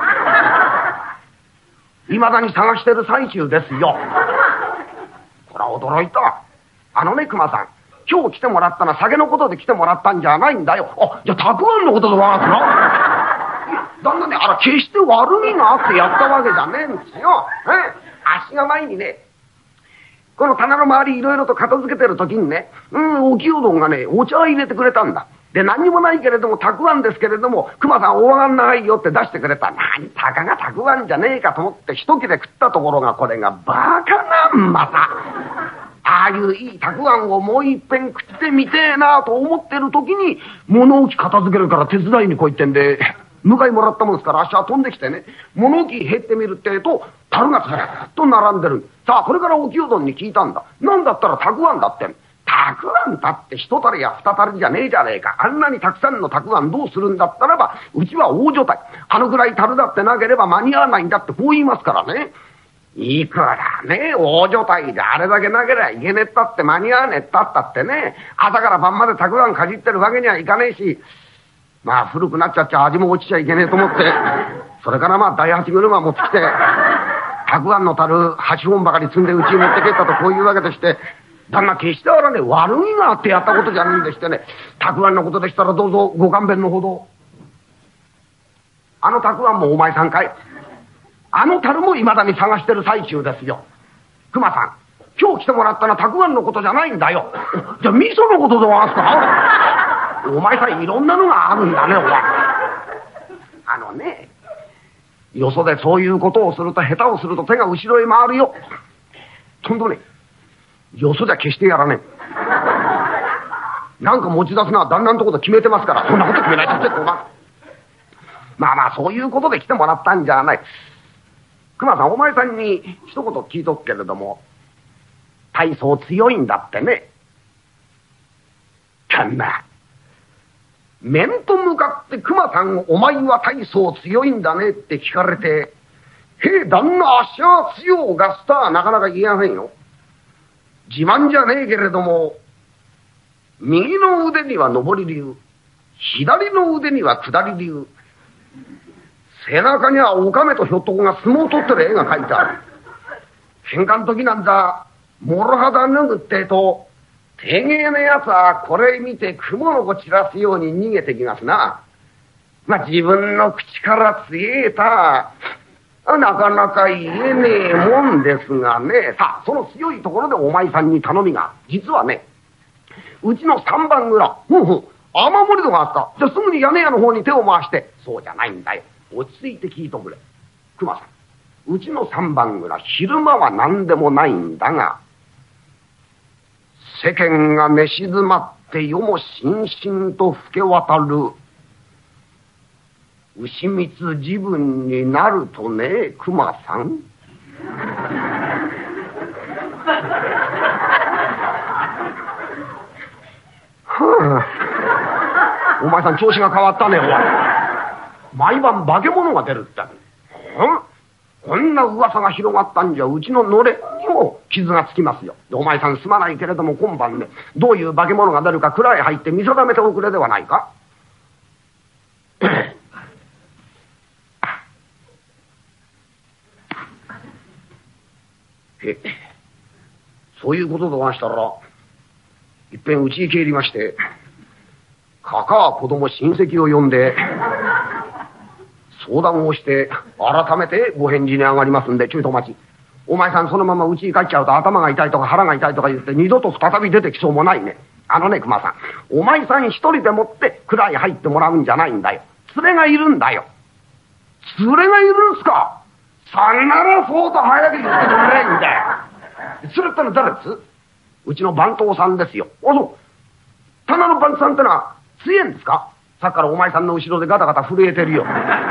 未だに探してる最中ですよ。これは驚いた。あのね、熊さん、今日来てもらったのは酒のことで来てもらったんじゃないんだよ。あ、じゃあたくあんのことでわかったな。旦那ね、あら、決して悪気があってやったわけじゃねえんですよ。えあっしが前にね、この棚の周りいろいろと片付けてる時にね、うん、お清どんがね、お茶を入れてくれたんだ。で、何にもないけれども、たくあんですけれども、熊さんおわがんないよって出してくれた。何、たかがたくあんじゃねえかと思って一切れ食ったところが、これがバカなんまた。ああいういいたくあんをもう一遍食ってみてえなと思ってる時に、物置片付けるから手伝いに来いってんで、迎えもらったもんですから、足は飛んできてね、物置減ってみるってえと、樽がずっと並んでる。さあ、これからお清どんに聞いたんだ。なんだったらたくあんだって。たくあんだって一樽や二樽じゃねえじゃねえか。あんなにたくさんのたくあんどうするんだったらば、うちは大所帯。あのぐらい樽だってなければ間に合わないんだってこう言いますからね。いくらね、大所帯であれだけなければいけねえったって間に合わねえったったってね、朝から晩までたくあんかじってるわけにはいかねえし、まあ古くなっちゃっちゃ味も落ちちゃいけねえと思って、それからまあ大八車持ってきて、たくあんの樽はちほんばかり積んでうちに持ってけったとこういうわけでして、旦那決してあらね、悪気があってやったことじゃないんでしてね、たくあんのことでしたらどうぞご勘弁のほど。あのたくあんもお前さんかい？あの樽も未だに探してる最中ですよ。熊さん、今日来てもらったのはたくあんのことじゃないんだよ。じゃあ味噌のことでわすか？お前さんいろんなのがあるんだね、お前。あのね、よそでそういうことをすると、下手をすると手が後ろへ回るよ。とんとね、よそじゃ決してやらねえ。なんか持ち出すのは旦那のところで決めてますから、そんなこと決めないとってお前。まあまあ、そういうことで来てもらったんじゃない。熊さん、お前さんに一言聞いとくけれども、大層強いんだってね。かんな。面と向かって熊さん、お前は大層強いんだねって聞かれて、へえ、旦那、あっしは強がスターなかなか言えませんよ。自慢じゃねえけれども、右の腕には上り流、左の腕には下り流、背中にはオカメとひょっとこが相撲を取ってる絵が描いてある。喧嘩の時なんだ、もろ肌脱ぐってと、てげえなやつはこれ見て雲の子散らすように逃げてきますな。まあ自分の口からつえた、なかなか言えねえもんですがね。さあ、その強いところでお前さんに頼みが。実はね、うちの三番蔵、ふんふん、雨漏り戸があった。じゃあすぐに屋根屋の方に手を回して。そうじゃないんだよ。落ち着いて聞いとくれ。熊さん、うちの三番蔵、昼間は何でもないんだが、世間が寝静まって夜もしんしんと吹け渡る牛蜜自分になるとね、熊さん。はあ、お前さん調子が変わったね、お前。毎晩化け物が出るって。 こんな噂が広がったんじゃうちののれんにも傷がつきますよ。お前さんすまないけれども今晩ね、どういう化け物が出るか蔵へ入って見定めておくれではないか。えそういうこととはしたらいっぺんうちに帰りまして、かか子供親戚を呼んで相談をして改めてご返事に上がりますんでちょいとお待ち。お前さんそのままうちに帰っちゃうと頭が痛いとか腹が痛いとか言って二度と再び出てきそうもないね。あのね熊さん、お前さん一人でもって蔵へ入ってもらうんじゃないんだよ。連れがいるんだよ。連れがいるんすか。さんならそうと早く言ってくれないんだよ。連れってのは誰です？うちの番頭さんですよ。あ、そう。棚の番頭さんってのは強えんですか。さっきからお前さんの後ろでガタガタ震えてるよ。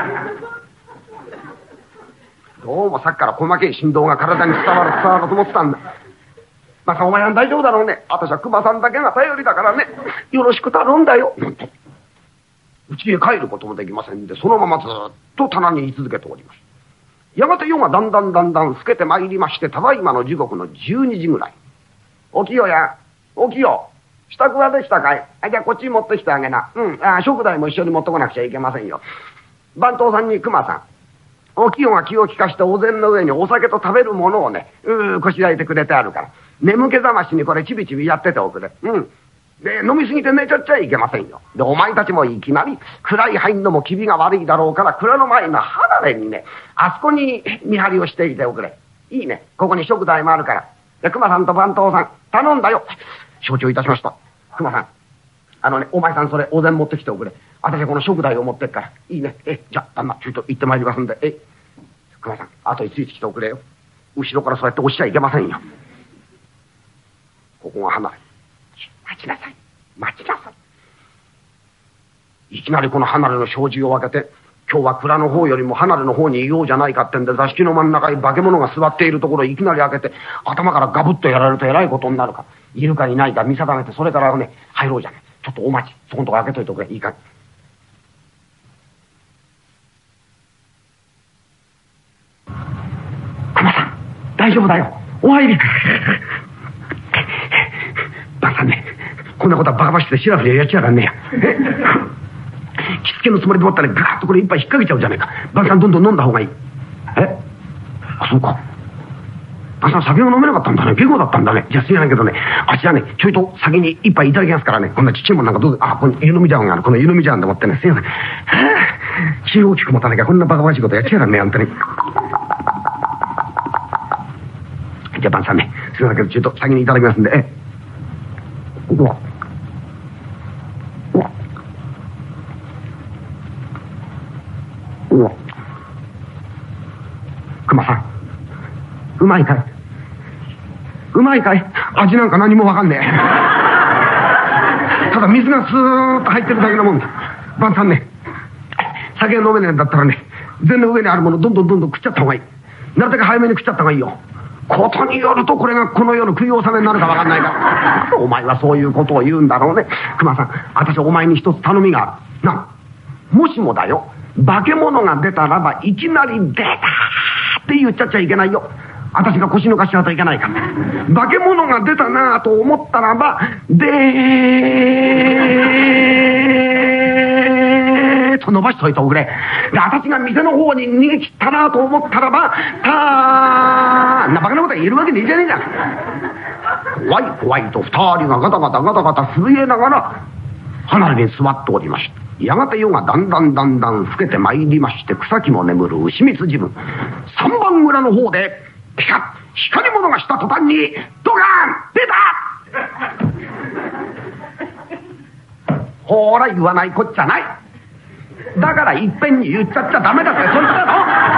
どうもさっきから細けい振動が体に伝わる伝わると思ってたんだ。まあさ、お前さん大丈夫だろうね。私は熊さんだけが頼りだからね、よろしく頼んだよ。なんとうちへ帰ることもできませんで、そのままずっと棚に居続けております。やがて夜がだんだんだんだん更けてまいりまして、ただいまの時刻のじゅうにじぐらい。起きよや、起きよ。支度はできたかい。あ、じゃあこっちに持ってきてあげな。うん、あ、食材も一緒に持ってこなくちゃいけませんよ。番頭さんに熊さん、起きよが気を利かしてお膳の上にお酒と食べるものをね、うーこしらえてくれてあるから、眠気覚ましにこれちびちびやってておくれ。うん。で、飲みすぎて寝ちゃっちゃいけませんよ。で、お前たちもいきなり蔵へ入んのも気味が悪いだろうから、蔵の前の離れにね、あそこに見張りをしていておくれ。いいね。ここに食材もあるから。で、熊さんと番頭さん、頼んだよ。承知をいたしました。熊さん、あのね、お前さんそれお膳持ってきておくれ。私はこの食材を持ってっから。いいね。え、じゃあ、旦那、ちょいと行ってまいりますんで。え、熊さん、後についてきておくれよ。後ろからそうやって押しちゃいけませんよ。ここが離れ。待ちなさい。待ちなさい。いきなりこの離れの障子を開けて、今日は蔵の方よりも離れの方にいようじゃないかってんで、座敷の真ん中に化け物が座っているところをいきなり開けて、頭からガブッとやられるとえらいことになるから、いるかいないか見定めて、それからね、入ろうじゃない。ちょっとお待ち。そこのとこ開けといておくれ。いいか。熊さん、大丈夫だよ。お入り。バカさんね、こんなことはバカバシでシラフでやっちゃらんねや。え着付けのつもりでもったらガーッとこれ一杯引っ掛けちゃうじゃねえか。バカさんどんどん飲んだ方がいい。えあ、そうか。バカさん酒が飲めなかったんだね。結構だったんだね。じゃあすいませんけどね、あちらね、ちょいと先に一杯いただきますからね。こんなちっちゃいもんなんかどうぞ。あ、この湯飲み茶碗がある。この湯飲み茶碗でもってね、すいません。はぁ、気を大きく持たなきゃこんなバカバシいことやっちゃらんねえ、あんたに。じゃあバカさんね、すいませんけどちょいと先にいただきますんで。えうわうわうわ熊さん、うまいかいうまいかい。味なんか何もわかんねえ。ただ水がスーッと入ってるだけのもんだ。晩さんね、酒が飲めねえんだったらね、膳の上にあるものどんどんどんどん食っちゃった方がいい。なるだけ早めに食っちゃった方がいいよ。ことによるとこれがこの世の食い納めになるかわかんないから。お前はそういうことを言うんだろうね。熊さん、私お前に一つ頼みがある。な、もしもだよ、化け物が出たらばいきなり出たって言っちゃっちゃいけないよ。私が腰抜かしちゃうといけないから。化け物が出たなぁと思ったらば、でーと伸ばしといておくれ。で、私が店の方に逃げ切ったなぁと思ったらば、たーんなバカなこと言えるわけねえじゃねえじゃん。怖い怖いと二人がガタガタガタガタ震えながら離れに座っておりました。やがて夜がだんだんだんだん更けてまいりまして、草木も眠る牛光自分三番蔵の方でピカッ光り物がした途端にドカーン出たほーら言わないこっちゃない。だからいっぺんに言っちゃっちゃダメだってそいつだろ。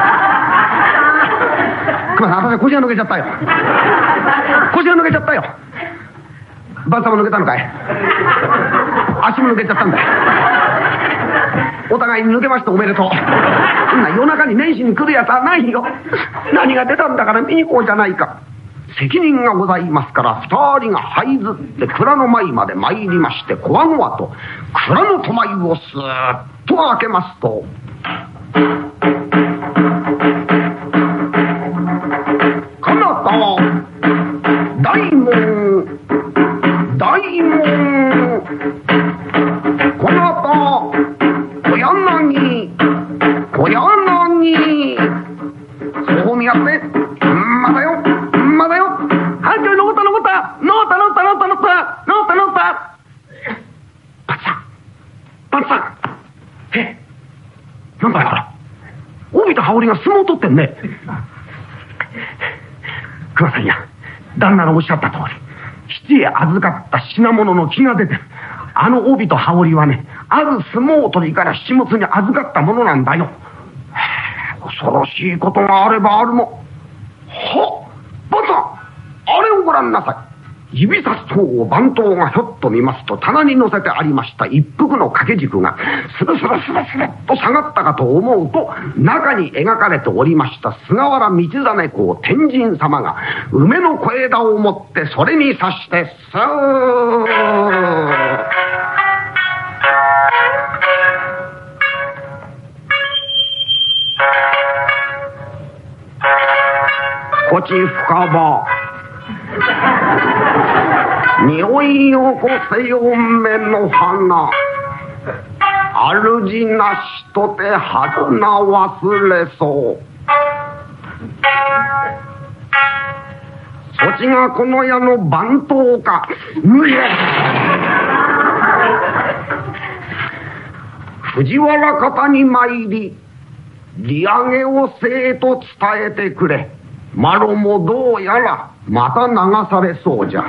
熊さん、私腰が抜けちゃったよ。腰が抜けちゃったよ。晩さんも抜けたのかい。足も抜けちゃったんだよ。お互いに抜けましておめでとう。そんな夜中に年始に来るやつはないよ。何が出たんだから見に行こうじゃないか。責任がございますから二人が這いずって蔵の前まで参りまして、こわごわと蔵の戸前をスーッと開けますと、 大門大門、この後小柳小柳、そう見やって、まだよまだよ、はい、ちょい残った残った残った残った残った残った残った残った、パツさんパツさん、え、なんだよこれ、帯と羽織が相撲を取ってんね。熊さんや旦那のおっしゃった通り、七へ預かった品物の気が出てる。あの帯と羽織はね、ある相撲取りから七物に預かったものなんだよ。恐ろしいことがあればあるも。はっ、バツさん、あれをご覧なさい。指差す塔を番頭がひょっと見ますと、棚に乗せてありました一幅の掛け軸がスルスルスルスルっと下がったかと思うと、中に描かれておりました菅原道真公天神様が梅の小枝を持ってそれに刺してスーッ、こち深場匂いよこせよ目の花、主なしとて春な忘れそう。そちがこの矢の番頭か。うえ藤原方に参り、利上げをせえと伝えてくれ。マロもどうやらまた流されそうじゃ。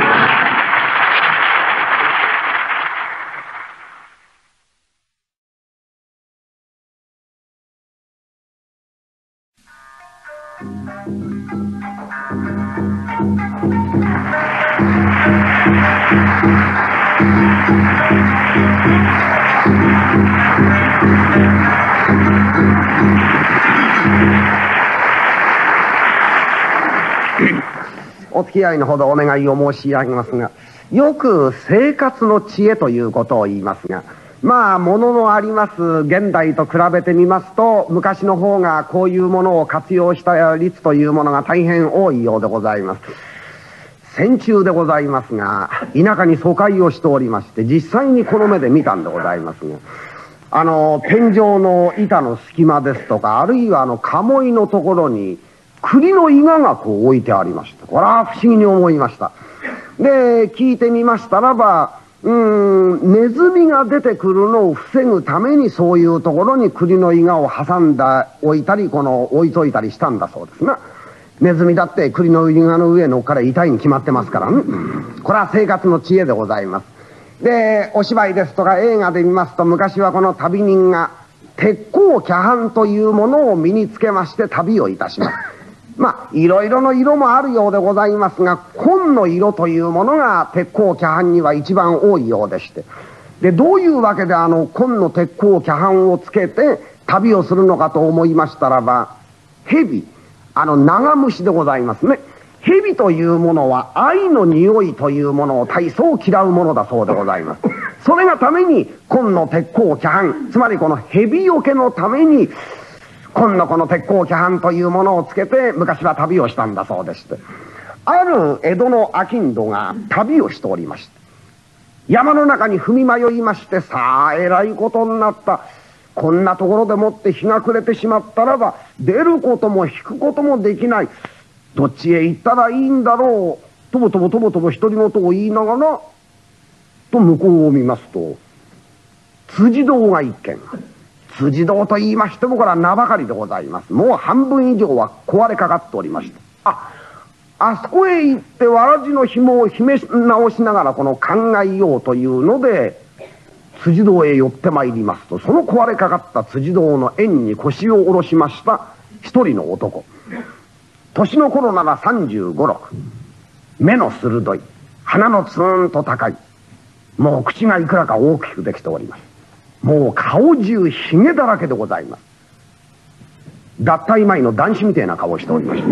お付き合いのほどお願いを申し上げますが、よく生活の知恵ということを言いますが、まあ物のあります現代と比べてみますと、昔の方がこういうものを活用した率というものが大変多いようでございます。先中でございますが、田舎に疎開をしておりまして、実際にこの目で見たんでございますが、あの天井の板の隙間ですとか、あるいはあの鴨居のところに栗の伊賀がこう置いてありました。これは不思議に思いました。で、聞いてみましたらば、うーん、ネズミが出てくるのを防ぐためにそういうところに栗の伊賀を挟んだ、置いたり、この置いといたりしたんだそうですな。ネズミだって栗の伊賀の上のから痛いに決まってますからね。これは生活の知恵でございます。で、お芝居ですとか映画で見ますと、昔はこの旅人が鉄鋼キャハンというものを身につけまして旅をいたします。まあいろいろの色もあるようでございますが、紺の色というものが鉄鋼キャハンには一番多いようでして、でどういうわけであの紺の鉄鋼キャハンをつけて旅をするのかと思いましたらば、蛇、あの長虫でございますね。蛇というものは愛の匂いというものを大層嫌うものだそうでございます。それがために紺の鉄鋼キャハン、つまりこの蛇よけのために紺のこの鉄鋼キャハンというものをつけて昔は旅をしたんだそうでして、ある江戸の商人が旅をしておりまして、山の中に踏み迷いまして、さあえらいことになった、こんなところでもって日が暮れてしまったらば出ることも引くこともできない、どっちへ行ったらいいんだろう、とぼとぼとぼとぼ独り言を言いながらと向こうを見ますと、辻堂が一軒。辻堂と言いましてもこれは名ばかりでございます。もう半分以上は壊れかかっておりました。あ、あそこへ行ってわらじの紐を締め直しながらこの考えようというので辻堂へ寄ってまいりますと、その壊れかかった辻堂の縁に腰を下ろしました一人の男。年の頃ならさんじゅうご、ろく、目の鋭い、鼻のツーンと高い、もう口がいくらか大きくできております。もう顔中ひげだらけでございます。脱退前の男子みたいな顔をしておりました。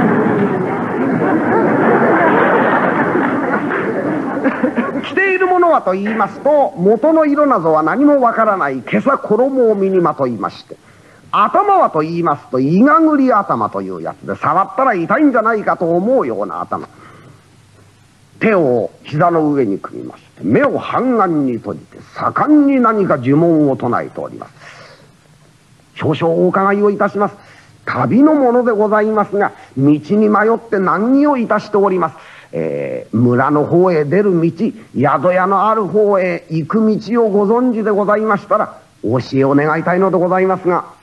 着ているものはと言いますと、元の色などは何もわからない今朝衣を身にまといまして、 頭はと言いますと、いがぐり頭というやつで、触ったら痛いんじゃないかと思うような頭。手を膝の上に組みまして、目を半眼に閉じて、盛んに何か呪文を唱えております。少々お伺いをいたします。旅の者でございますが、道に迷って難儀をいたしております。えー、村の方へ出る道、宿屋のある方へ行く道をご存知でございましたら、お教えを願いたいのでございますが。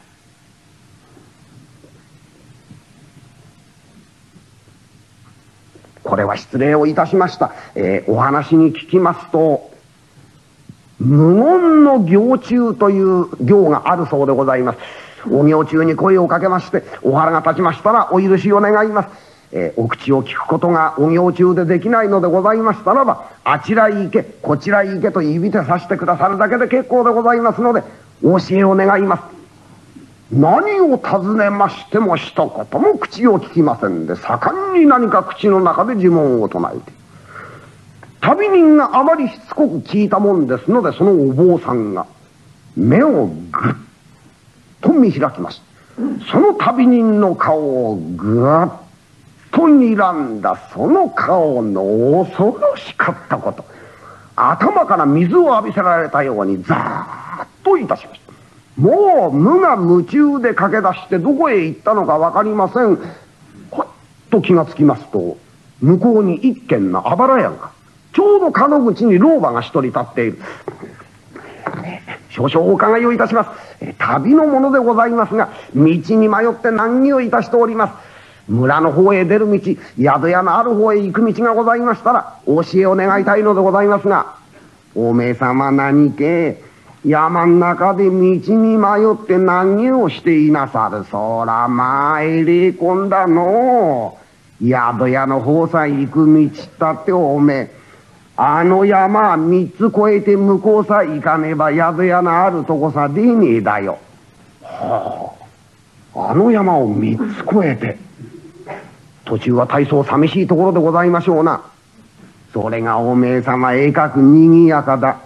これは失礼をいたしました。えー、お話に聞きますと、無言の行中という行があるそうでございます。お行中に声をかけまして、お腹が立ちましたらお許しを願います。えー、お口を聞くことがお行中でできないのでございましたらば、あちらへ行け、こちらへ行けと指でさしてくださるだけで結構でございますので、お教えを願います。何を尋ねましても一言も口を聞きませんで、盛んに何か口の中で呪文を唱えて、旅人があまりしつこく聞いたもんですので、そのお坊さんが目をぐっと見開きます。その旅人の顔をぐっと睨んだその顔の恐ろしかったこと、頭から水を浴びせられたようにザーッといたしました。もう無我夢中で駆け出してどこへ行ったのか分かりません。ほっと気がつきますと、向こうに一軒のあばら屋が、ちょうど角口に老婆が一人立っている。少々お伺いをいたします。旅の者でございますが、道に迷って難儀をいたしております。村の方へ出る道、宿屋のある方へ行く道がございましたら、お教えを願いたいのでございますが。おめえ様何け、山ん中で道に迷って難儀をしていなさる。そら参り込んだのう。宿屋の方さ行く道ったっておめえ、あの山三つ越えて向こうさ行かねば宿屋のあるとこさ出ねえだよ。はあ、あの山を三つ越えて。途中は大層寂しいところでございましょうな。それがおめえ様えかくにぎやかだ。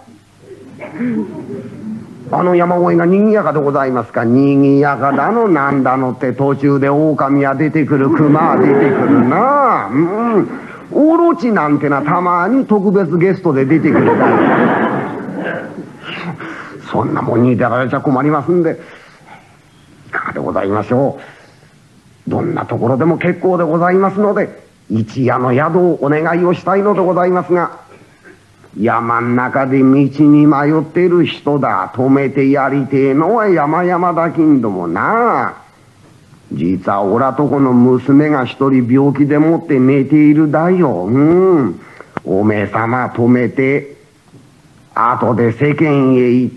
あの山越えがにぎやかでございますか。にぎやかだのなんだのって途中で狼は出てくる、熊は出てくるな。うん。オロチなんてなたまに特別ゲストで出てくるだよ。そんなもんに出られちゃ困りますんで、いかがでございましょう。どんなところでも結構でございますので、一夜の宿をお願いをしたいのでございますが、山ん中で道に迷っている人だ、止めてやりてえのは山々だけんどもな。実はおらとこの娘が一人病気でもって寝ているだよ。うん。おめえ様止めて、後で世間へ行って、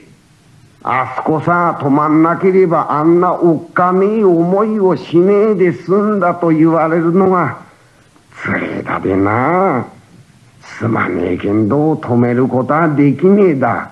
あそこさ止まんなければあんなおっかねえ思いをしねえで済んだと言われるのがつれえだでな。すまねえけんど止めることはできねえだ。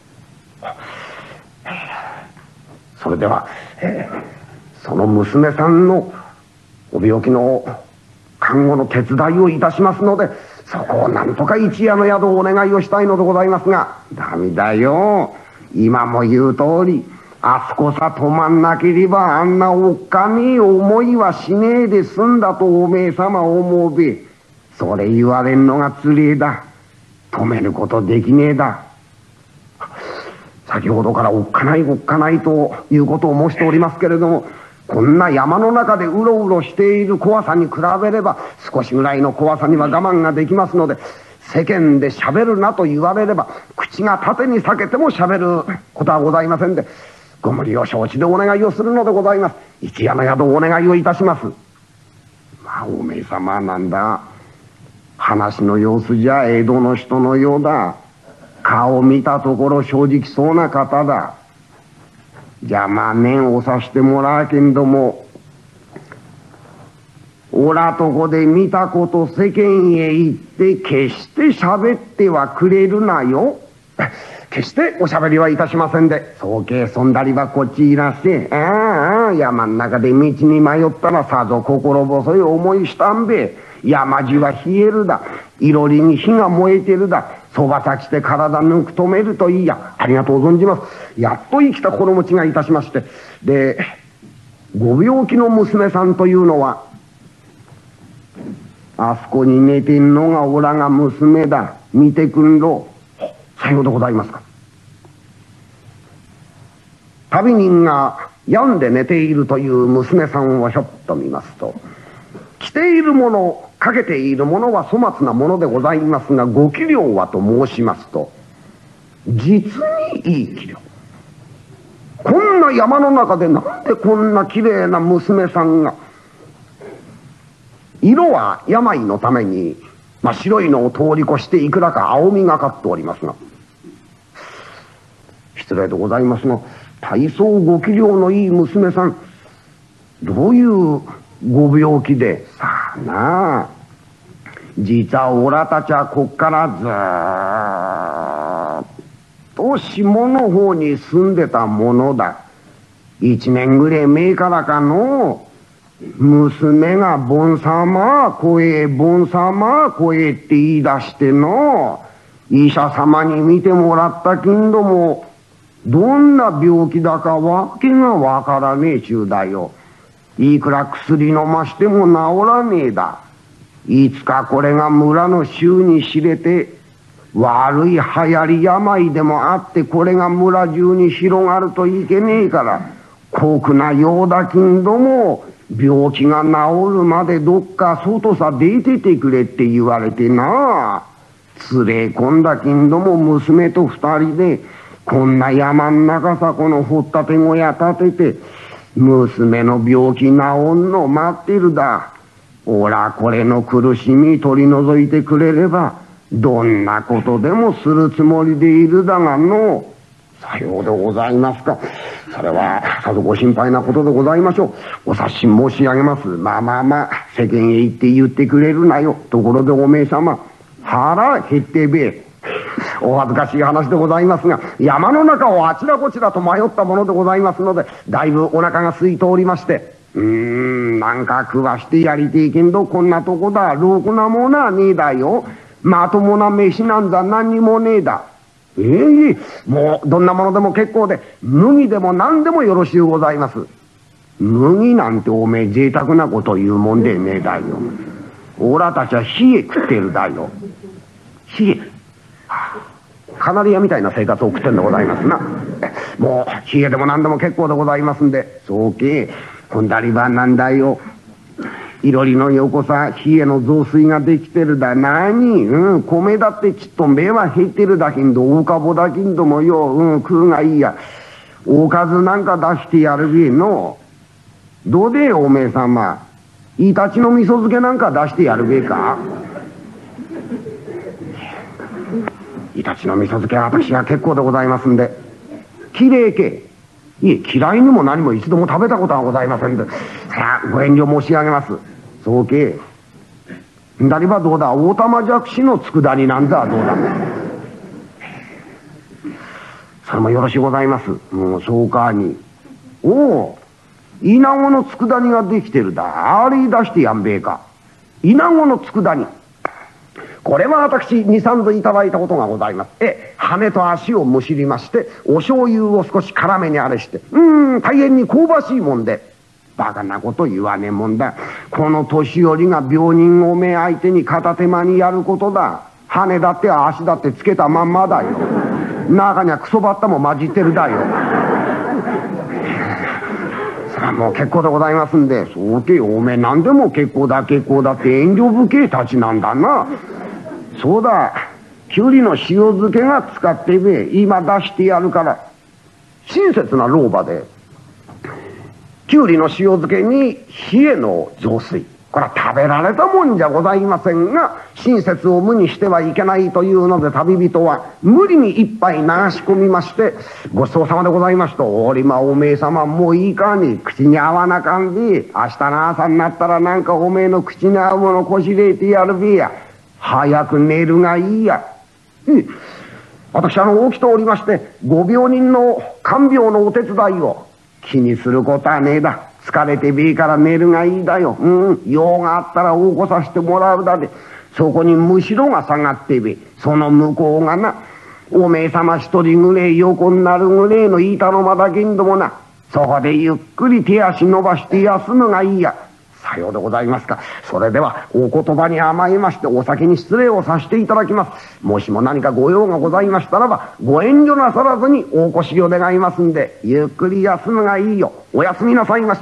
それでは、えーその娘さんのお病気の看護の手伝いをいたしますので、そこをなんとか一夜の宿をお願いをしたいのでございますが、ダメだよ。今も言う通り、あそこさ止まんなければあんなおっかねえ思いはしねえで済んだとおめえ様思うべ。それ言われんのがつれえだ。止めることできねえだ。先ほどからおっかないおっかないということを申しておりますけれども、こんな山の中でうろうろしている怖さに比べれば少しぐらいの怖さには我慢ができますので、世間で喋るなと言われれば口が縦に裂けても喋ることはございませんで、ご無理を承知でお願いをするのでございます。一夜の宿をお願いをいたします。まあおめえ様なんだ、話の様子じゃ江戸の人のようだ。顔見たところ正直そうな方だ。邪魔念をさしてもらうけんども、おらとこで見たこと世間へ行って決して喋ってはくれるなよ。決しておしゃべりはいたしませんで、そうけそんだりはこっちいらして、ああ山ん中で道に迷ったらさぞ心細い思いしたんべ。山路は冷えるだ、いろりに火が燃えてるだ、 そば立ちて体抜く止めるといいや。ありがとう存じます。やっと生きた心持ちがいたしまして。で、ご病気の娘さんというのは、あそこに寝てんのがおらが娘だ。見てくんろ。さようでございますか。旅人が病んで寝ているという娘さんをひょっと見ますと、着ているもの、かけているものは粗末なものでございますが、ご器量はと申しますと、実にいい器量。こんな山の中でなんでこんな綺麗な娘さんが、色は病のために、まあ、白いのを通り越していくらか青みがかっておりますが、失礼でございますが、大層ご器量のいい娘さん、どういうご病気でさあなあ、実はオラたちはこっからずーっと下の方に住んでたものだ。一年ぐらい前からかの娘がボン様声ボン様声って言い出しての、医者様に見てもらったけんども、どんな病気だかわけがわからねえちゅうだよ。いくら薬飲ましても治らねえだ。いつかこれが村の衆に知れて、悪い流行り病でもあってこれが村中に広がるといけねえから、酷なようだけんども、病気が治るまでどっか外さ出ててくれって言われてな。連れ込んだけんども娘と二人で、こんな山ん中さこの掘ったて小屋建てて、娘の病気治んの待ってるだ。おらこれの苦しみ取り除いてくれれば、どんなことでもするつもりでいるだがの。さようでございますか。それはさぞご心配なことでございましょう。お察し申し上げます。まあまあまあ、世間へ行って言ってくれるなよ。ところでおめえ様、腹減ってべえ。お恥ずかしい話でございますが、山の中をあちらこちらと迷ったものでございますので、だいぶお腹が空いておりまして、うーん、なんか食わしてやりてえけんど、こんなとこだ、ろくなものはねえだよ。まともな飯なんざ何にもねえだ。ええもうどんなものでも結構で、麦でも何でもよろしゅうございます。麦なんておめえ贅沢なこと言うもんでねえだよ。おらたちは冷え食ってるだよ。冷え。カナリアみたいな生活を送ってんでございますな。もう冷えでも何でも結構でございますんで、そうけこんだりばなんだよ。いろりの横さ冷えの雑炊ができてるだ。なに、うん、米だってちっと目は減ってるだけんど、おかぼだけんどもよ、うん、食うがいいや。おかずなんか出してやるべえの。どうでよおめえ様、イタチの味噌漬けなんか出してやるべえか。イタチの味噌漬けは私は結構でございますんで。きれいけいえ、嫌いにも何も一度も食べたことはございませんで。さあ、ご遠慮申し上げます。そうけんだりばどうだ、大玉弱視の佃煮なんざどうだ。それもよろしゅうございます。もうそうかに。おお、イナゴの佃煮ができてるだ。あれ出してやんべえか。イナゴの佃煮。これは私二三度いただいたことがございます。え羽と足をむしりまして、お醤油を少し辛めにあれして、うーん大変に香ばしいもんで、バカなこと言わねえもんだ。この年寄りが病人おめえ相手に片手間にやることだ。羽だって足だってつけたまんまだよ。中にはクソバッタも混じってるだよ。さあもう結構でございますんで、そうけおめえ何でも結構だ結構だって遠慮深えたちなんだな。そうだ、きゅうりの塩漬けが使ってべえ、今出してやるから。親切な老婆で、きゅうりの塩漬けに冷えの雑炊、これは食べられたもんじゃございませんが、親切を無にしてはいけないというので、旅人は無理に一杯流し込みまして、ごちそうさまでございました。おりまおめえ様もういいかに、口に合わなかんで、明日の朝になったらなんかおめえの口に合うものこしれえてやるべや。早く寝るがいいや。え私あの起きておりまして、ご病人の看病のお手伝いを気にすることはねえだ。疲れてべえから寝るがいいだよ。うん、用があったら起こさせてもらうだで。 そこにむしろが下がってべ、その向こうがな、おめえ様一人ぐれえ横になるぐれえの板の間だけんどもな、そこでゆっくり手足伸ばして休むがいいや。さようでございますか。それではお言葉に甘えましてお先に失礼をさせていただきます。もしも何かご用がございましたらばご遠慮なさらずにお越しを願いますんで、ゆっくり休むがいいよ。お休みなさいまし。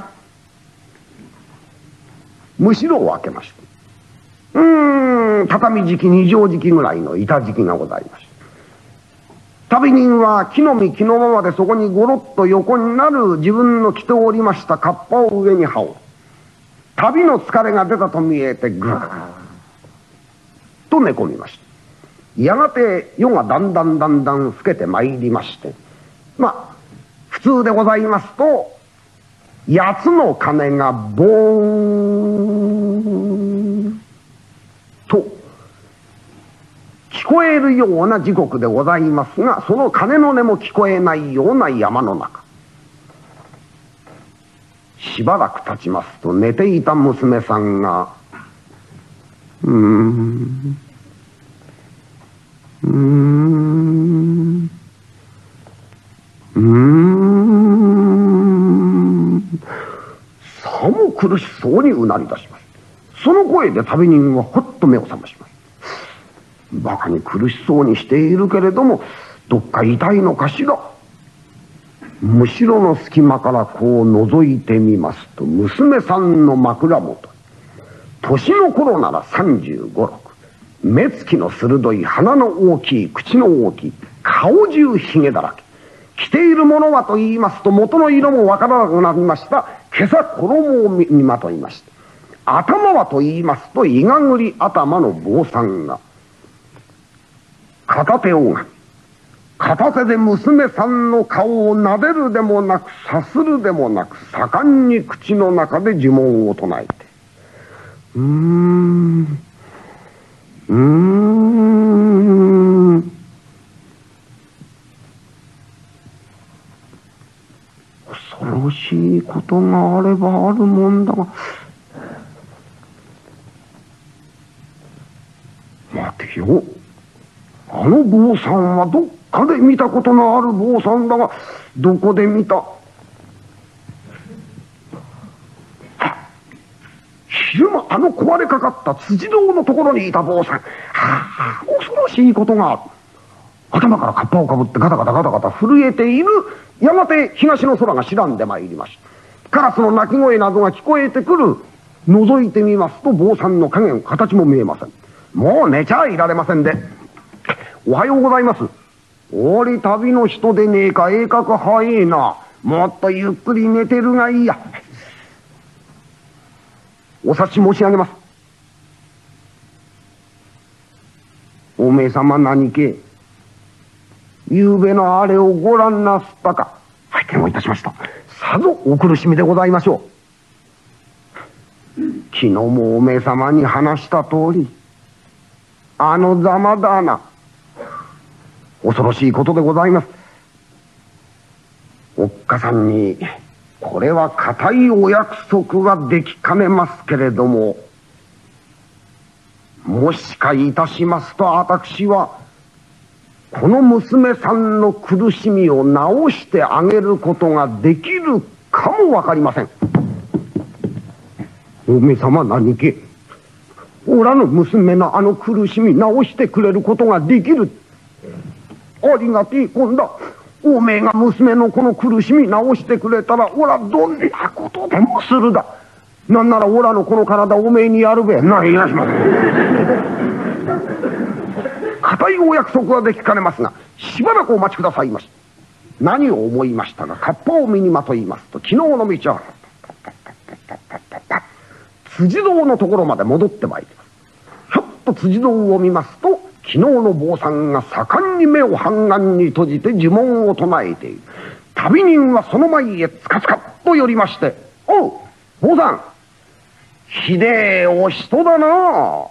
むしろを開けまして、うーん畳敷き二畳敷きぐらいの板敷きがございました。旅人は木の実木のままでそこにごろっと横になる自分の着ておりましたカッパを上に羽織る。旅の疲れが出たと見えてぐーっと寝込みました。やがて夜がだんだんだんだん更けてまいりまして、まあ普通でございますと八つの鐘がボーンと聞こえるような時刻でございますが、その鐘の音も聞こえないような山の中、しばらく経ちますと寝ていた娘さんがうーんうーんうーんさも苦しそうにうなり出します。その声で旅人はほっと目を覚まします。バカに苦しそうにしているけれどもどっか痛いのかしら。むしろの隙間からこう覗いてみますと、娘さんの枕元、年の頃ならさんじゅうご、ろく、目つきの鋭い、鼻の大きい、口の大きい、顔中ひげだらけ、着ているものはと言いますと元の色もわからなくなりました今朝衣を身まといまして、頭はと言いますといがぐり頭の坊さんが片手をが片手で娘さんの顔を撫でるでもなくさするでもなく盛んに口の中で呪文を唱えて、うーんうーん恐ろしいことがあればあるもんだが、待てよ、あの坊さんはどっかで見たことのある坊さんだが、どこで見た？昼間あの壊れかかった辻堂のところにいた坊さん。はあ、恐ろしいことがある。頭からカッパをかぶってガタガタガタガタ震えている。やがて東の空が白んでまいりました。カラスの鳴き声などが聞こえてくる。覗いてみますと坊さんの影形も見えません。もう寝ちゃいられませんで、おはようございます。おり旅の人でねえか、ええかく早えな。もっとゆっくり寝てるがいいや。お察し申し上げます。おめえ様何け、ゆうべのあれをご覧なすったか。拝見をいたしました。さぞお苦しみでございましょう。昨日もおめえ様に話した通り、あのざまだな。恐ろしいことでございます。おっかさんにこれは固いお約束ができかねますけれども、もしかいたしますと私はこの娘さんの苦しみを治してあげることができるかもわかりません。おめ様何け、おらの娘のあの苦しみ治してくれることができる。ありがてえ今度、おめえが娘のこの苦しみ治してくれたらおらどんなことでもするだ。なんならおらのこの体おめえにやるべ。ないやしません。固いお約束はできかねますが、しばらくお待ちくださいまし。何を思いましたが、カッパを身にまといますと昨日の道は辻堂のところまで戻ってまいります。ひょっと辻堂を見ますと昨日の坊さんが盛んに目を半眼に閉じて呪文を唱えている。旅人はその前へつかつかっと寄りまして、おう坊さん、ひでえお人だな。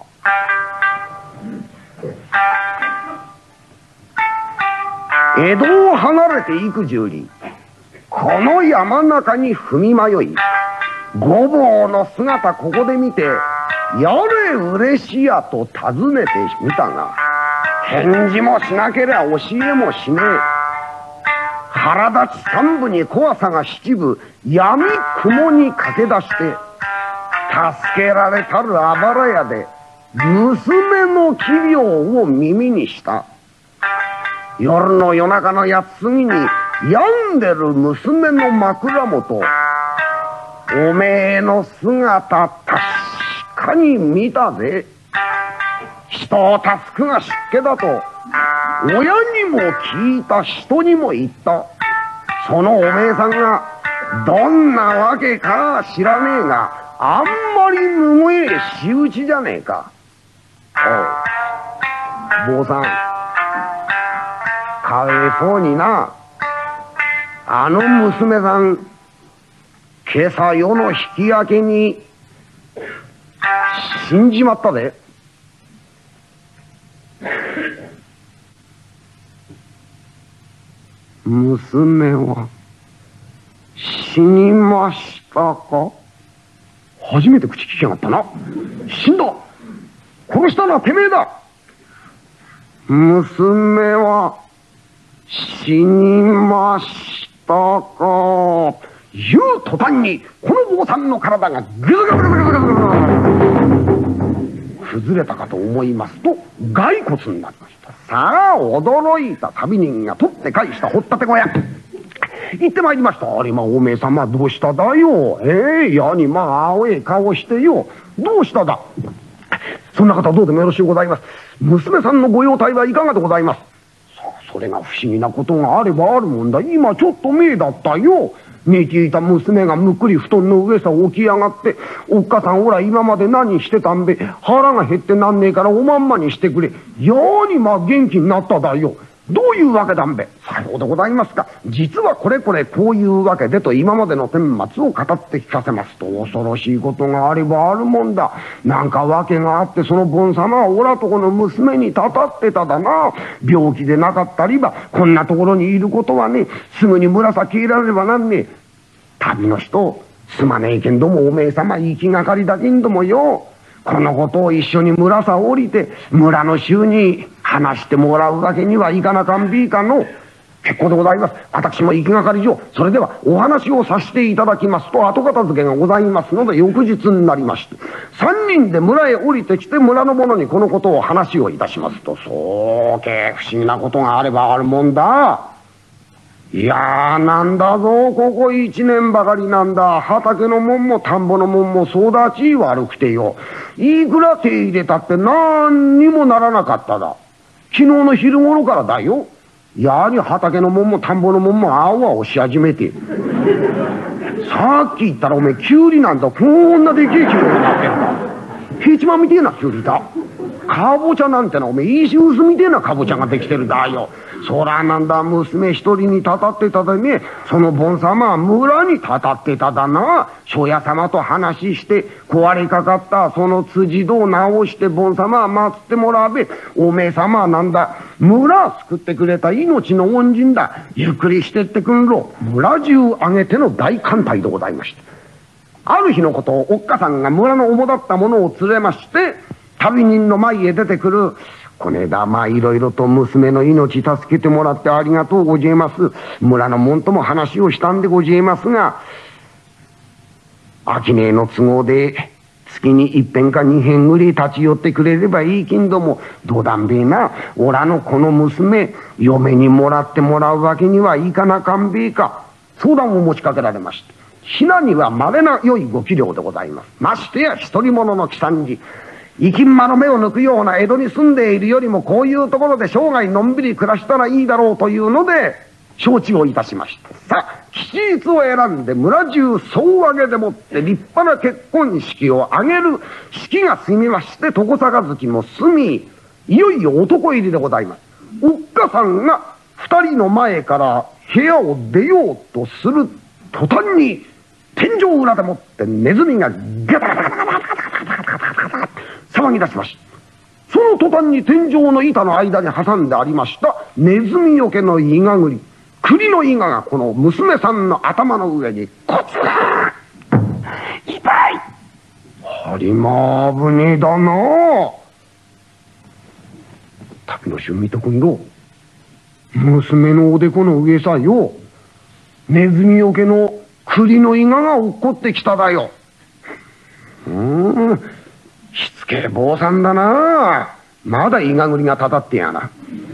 江戸を離れていく十里、この山中に踏み迷い、ごぼうの姿ここで見てやれ嬉しやと尋ねてみたが、返事もしなけりゃ教えもしねえ。腹立ち三部に怖さが七部、闇雲に駆け出して、助けられたるあばら屋で、娘の奇病を耳にした。夜の夜中の八つ過ぎに、病んでる娘の枕元、おめえの姿確かに見たぜ。人を助くが湿気だと、親にも聞いた、人にも言った。そのおめえさんがどんなわけか知らねえが、あんまりむごえ仕打ちじゃねえか。おう坊さん、かわいそうにな。あの娘さん、今朝夜の引き明けに死んじまったで。娘は死にましたか？初めて口聞きやがったな。死んだ。殺したのはてめえだ。娘は死にましたか。言う途端にこの坊さんの体がぐずぐずぐずぐずぐず崩れたかと思いますと骸骨になりました。さあ驚いた旅人が取って返した掘ったて小屋行ってまいりました。あれまあおめえ様どうしただよ。ええやにまあ青い顔してよ。どうしただ。そんな方どうでもよろしゅうございます。娘さんのご容体はいかがでございます。さあそれが不思議なことがあればあるもんだ。今ちょっと前だったよ。寝ていた娘がむっくり布団の上さ起き上がって、おっかさんおら今まで何してたんべ、腹が減ってなんねえからおまんまにしてくれ。やにまあ元気になっただよ。どういうわけだんべ。さようでございますか。実はこれこれこういうわけでと今までの顛末を語って聞かせますと、恐ろしいことがあればあるもんだ。なんかわけがあってそのボン様はおらとこの娘にたたってただな。病気でなかったりばこんなところにいることはね、すぐに紫入れられればなんねえ。旅の人すまねえけんどもおめえ様行きがかりだけんどもよ、このことを一緒に村さ降りて村の衆に話してもらうわけにはいかなかんびいかの。結構でございます。私も行きがかり上、それではお話をさせていただきますと後片付けがございますので、翌日になりまして三人で村へ降りてきて村の者にこのことを話をいたしますと、そうけ不思議なことがあればあるもんだ。いやーなんだぞ、ここ一年ばかりなんだ。畑のもんも田んぼのもんも育ち悪くてよ、いくら手入れたって何にもならなかっただ。昨日の昼頃からだよ。やはり畑のもんも田んぼのもんも青々し始めて、さっき言ったらおめえキュウリなんだ、こんなでけえキュウリになってんだ。ヘイチマみてえなキュウリだ。カボチャなんてのはおめえ石臼みてえなカボチャができてるだよ。そらなんだ、娘一人にたたってたでね、そのボン様は村にたたってただな。庄屋様と話して壊れかかったその辻戸を直してボン様は祀ってもらうべ。おめえ様はなんだ、村救ってくれた命の恩人だ。ゆっくりしてってくんろ。村中挙げての大艦隊でございました。ある日のことをおっかさんが村の主だった者を連れまして旅人の前へ出てくる。こねえだまあいろいろと娘の命助けてもらってありがとうございます。村の者とも話をしたんでございますが、秋音の都合で月に一遍か二遍ぐらい立ち寄ってくれればいいけんども、どうだんべえな、おらのこの娘嫁にもらってもらうわけにはいかなかんべえか。相談を持ちかけられまして、ひなには稀な良いご器量でございます。ましてや一人者の喜三次、生きんまの目を抜くような江戸に住んでいるよりもこういうところで生涯のんびり暮らしたらいいだろうというので承知をいたしまして、さあ吉日を選んで村中総上げでもって立派な結婚式を挙げる式が済みまして、床杯も済み、いよいよ男入りでございます。おっかさんが二人の前から部屋を出ようとする途端に天井裏でもってネズミがガタガタガタガタガタガタガタガタガタ騒ぎ出しました。その途端に天井の板の間に挟んでありましたネズミよけのイガグリ、栗のイガがこの娘さんの頭の上にコツン。痛い。 りま危ねえだな。旅の春見と君ど、娘のおでこの上さよ、ネズミよけの栗の伊賀が落っこってきただよ。うーん、しつけえ坊さんだな。まだ伊賀栗がたたってやな。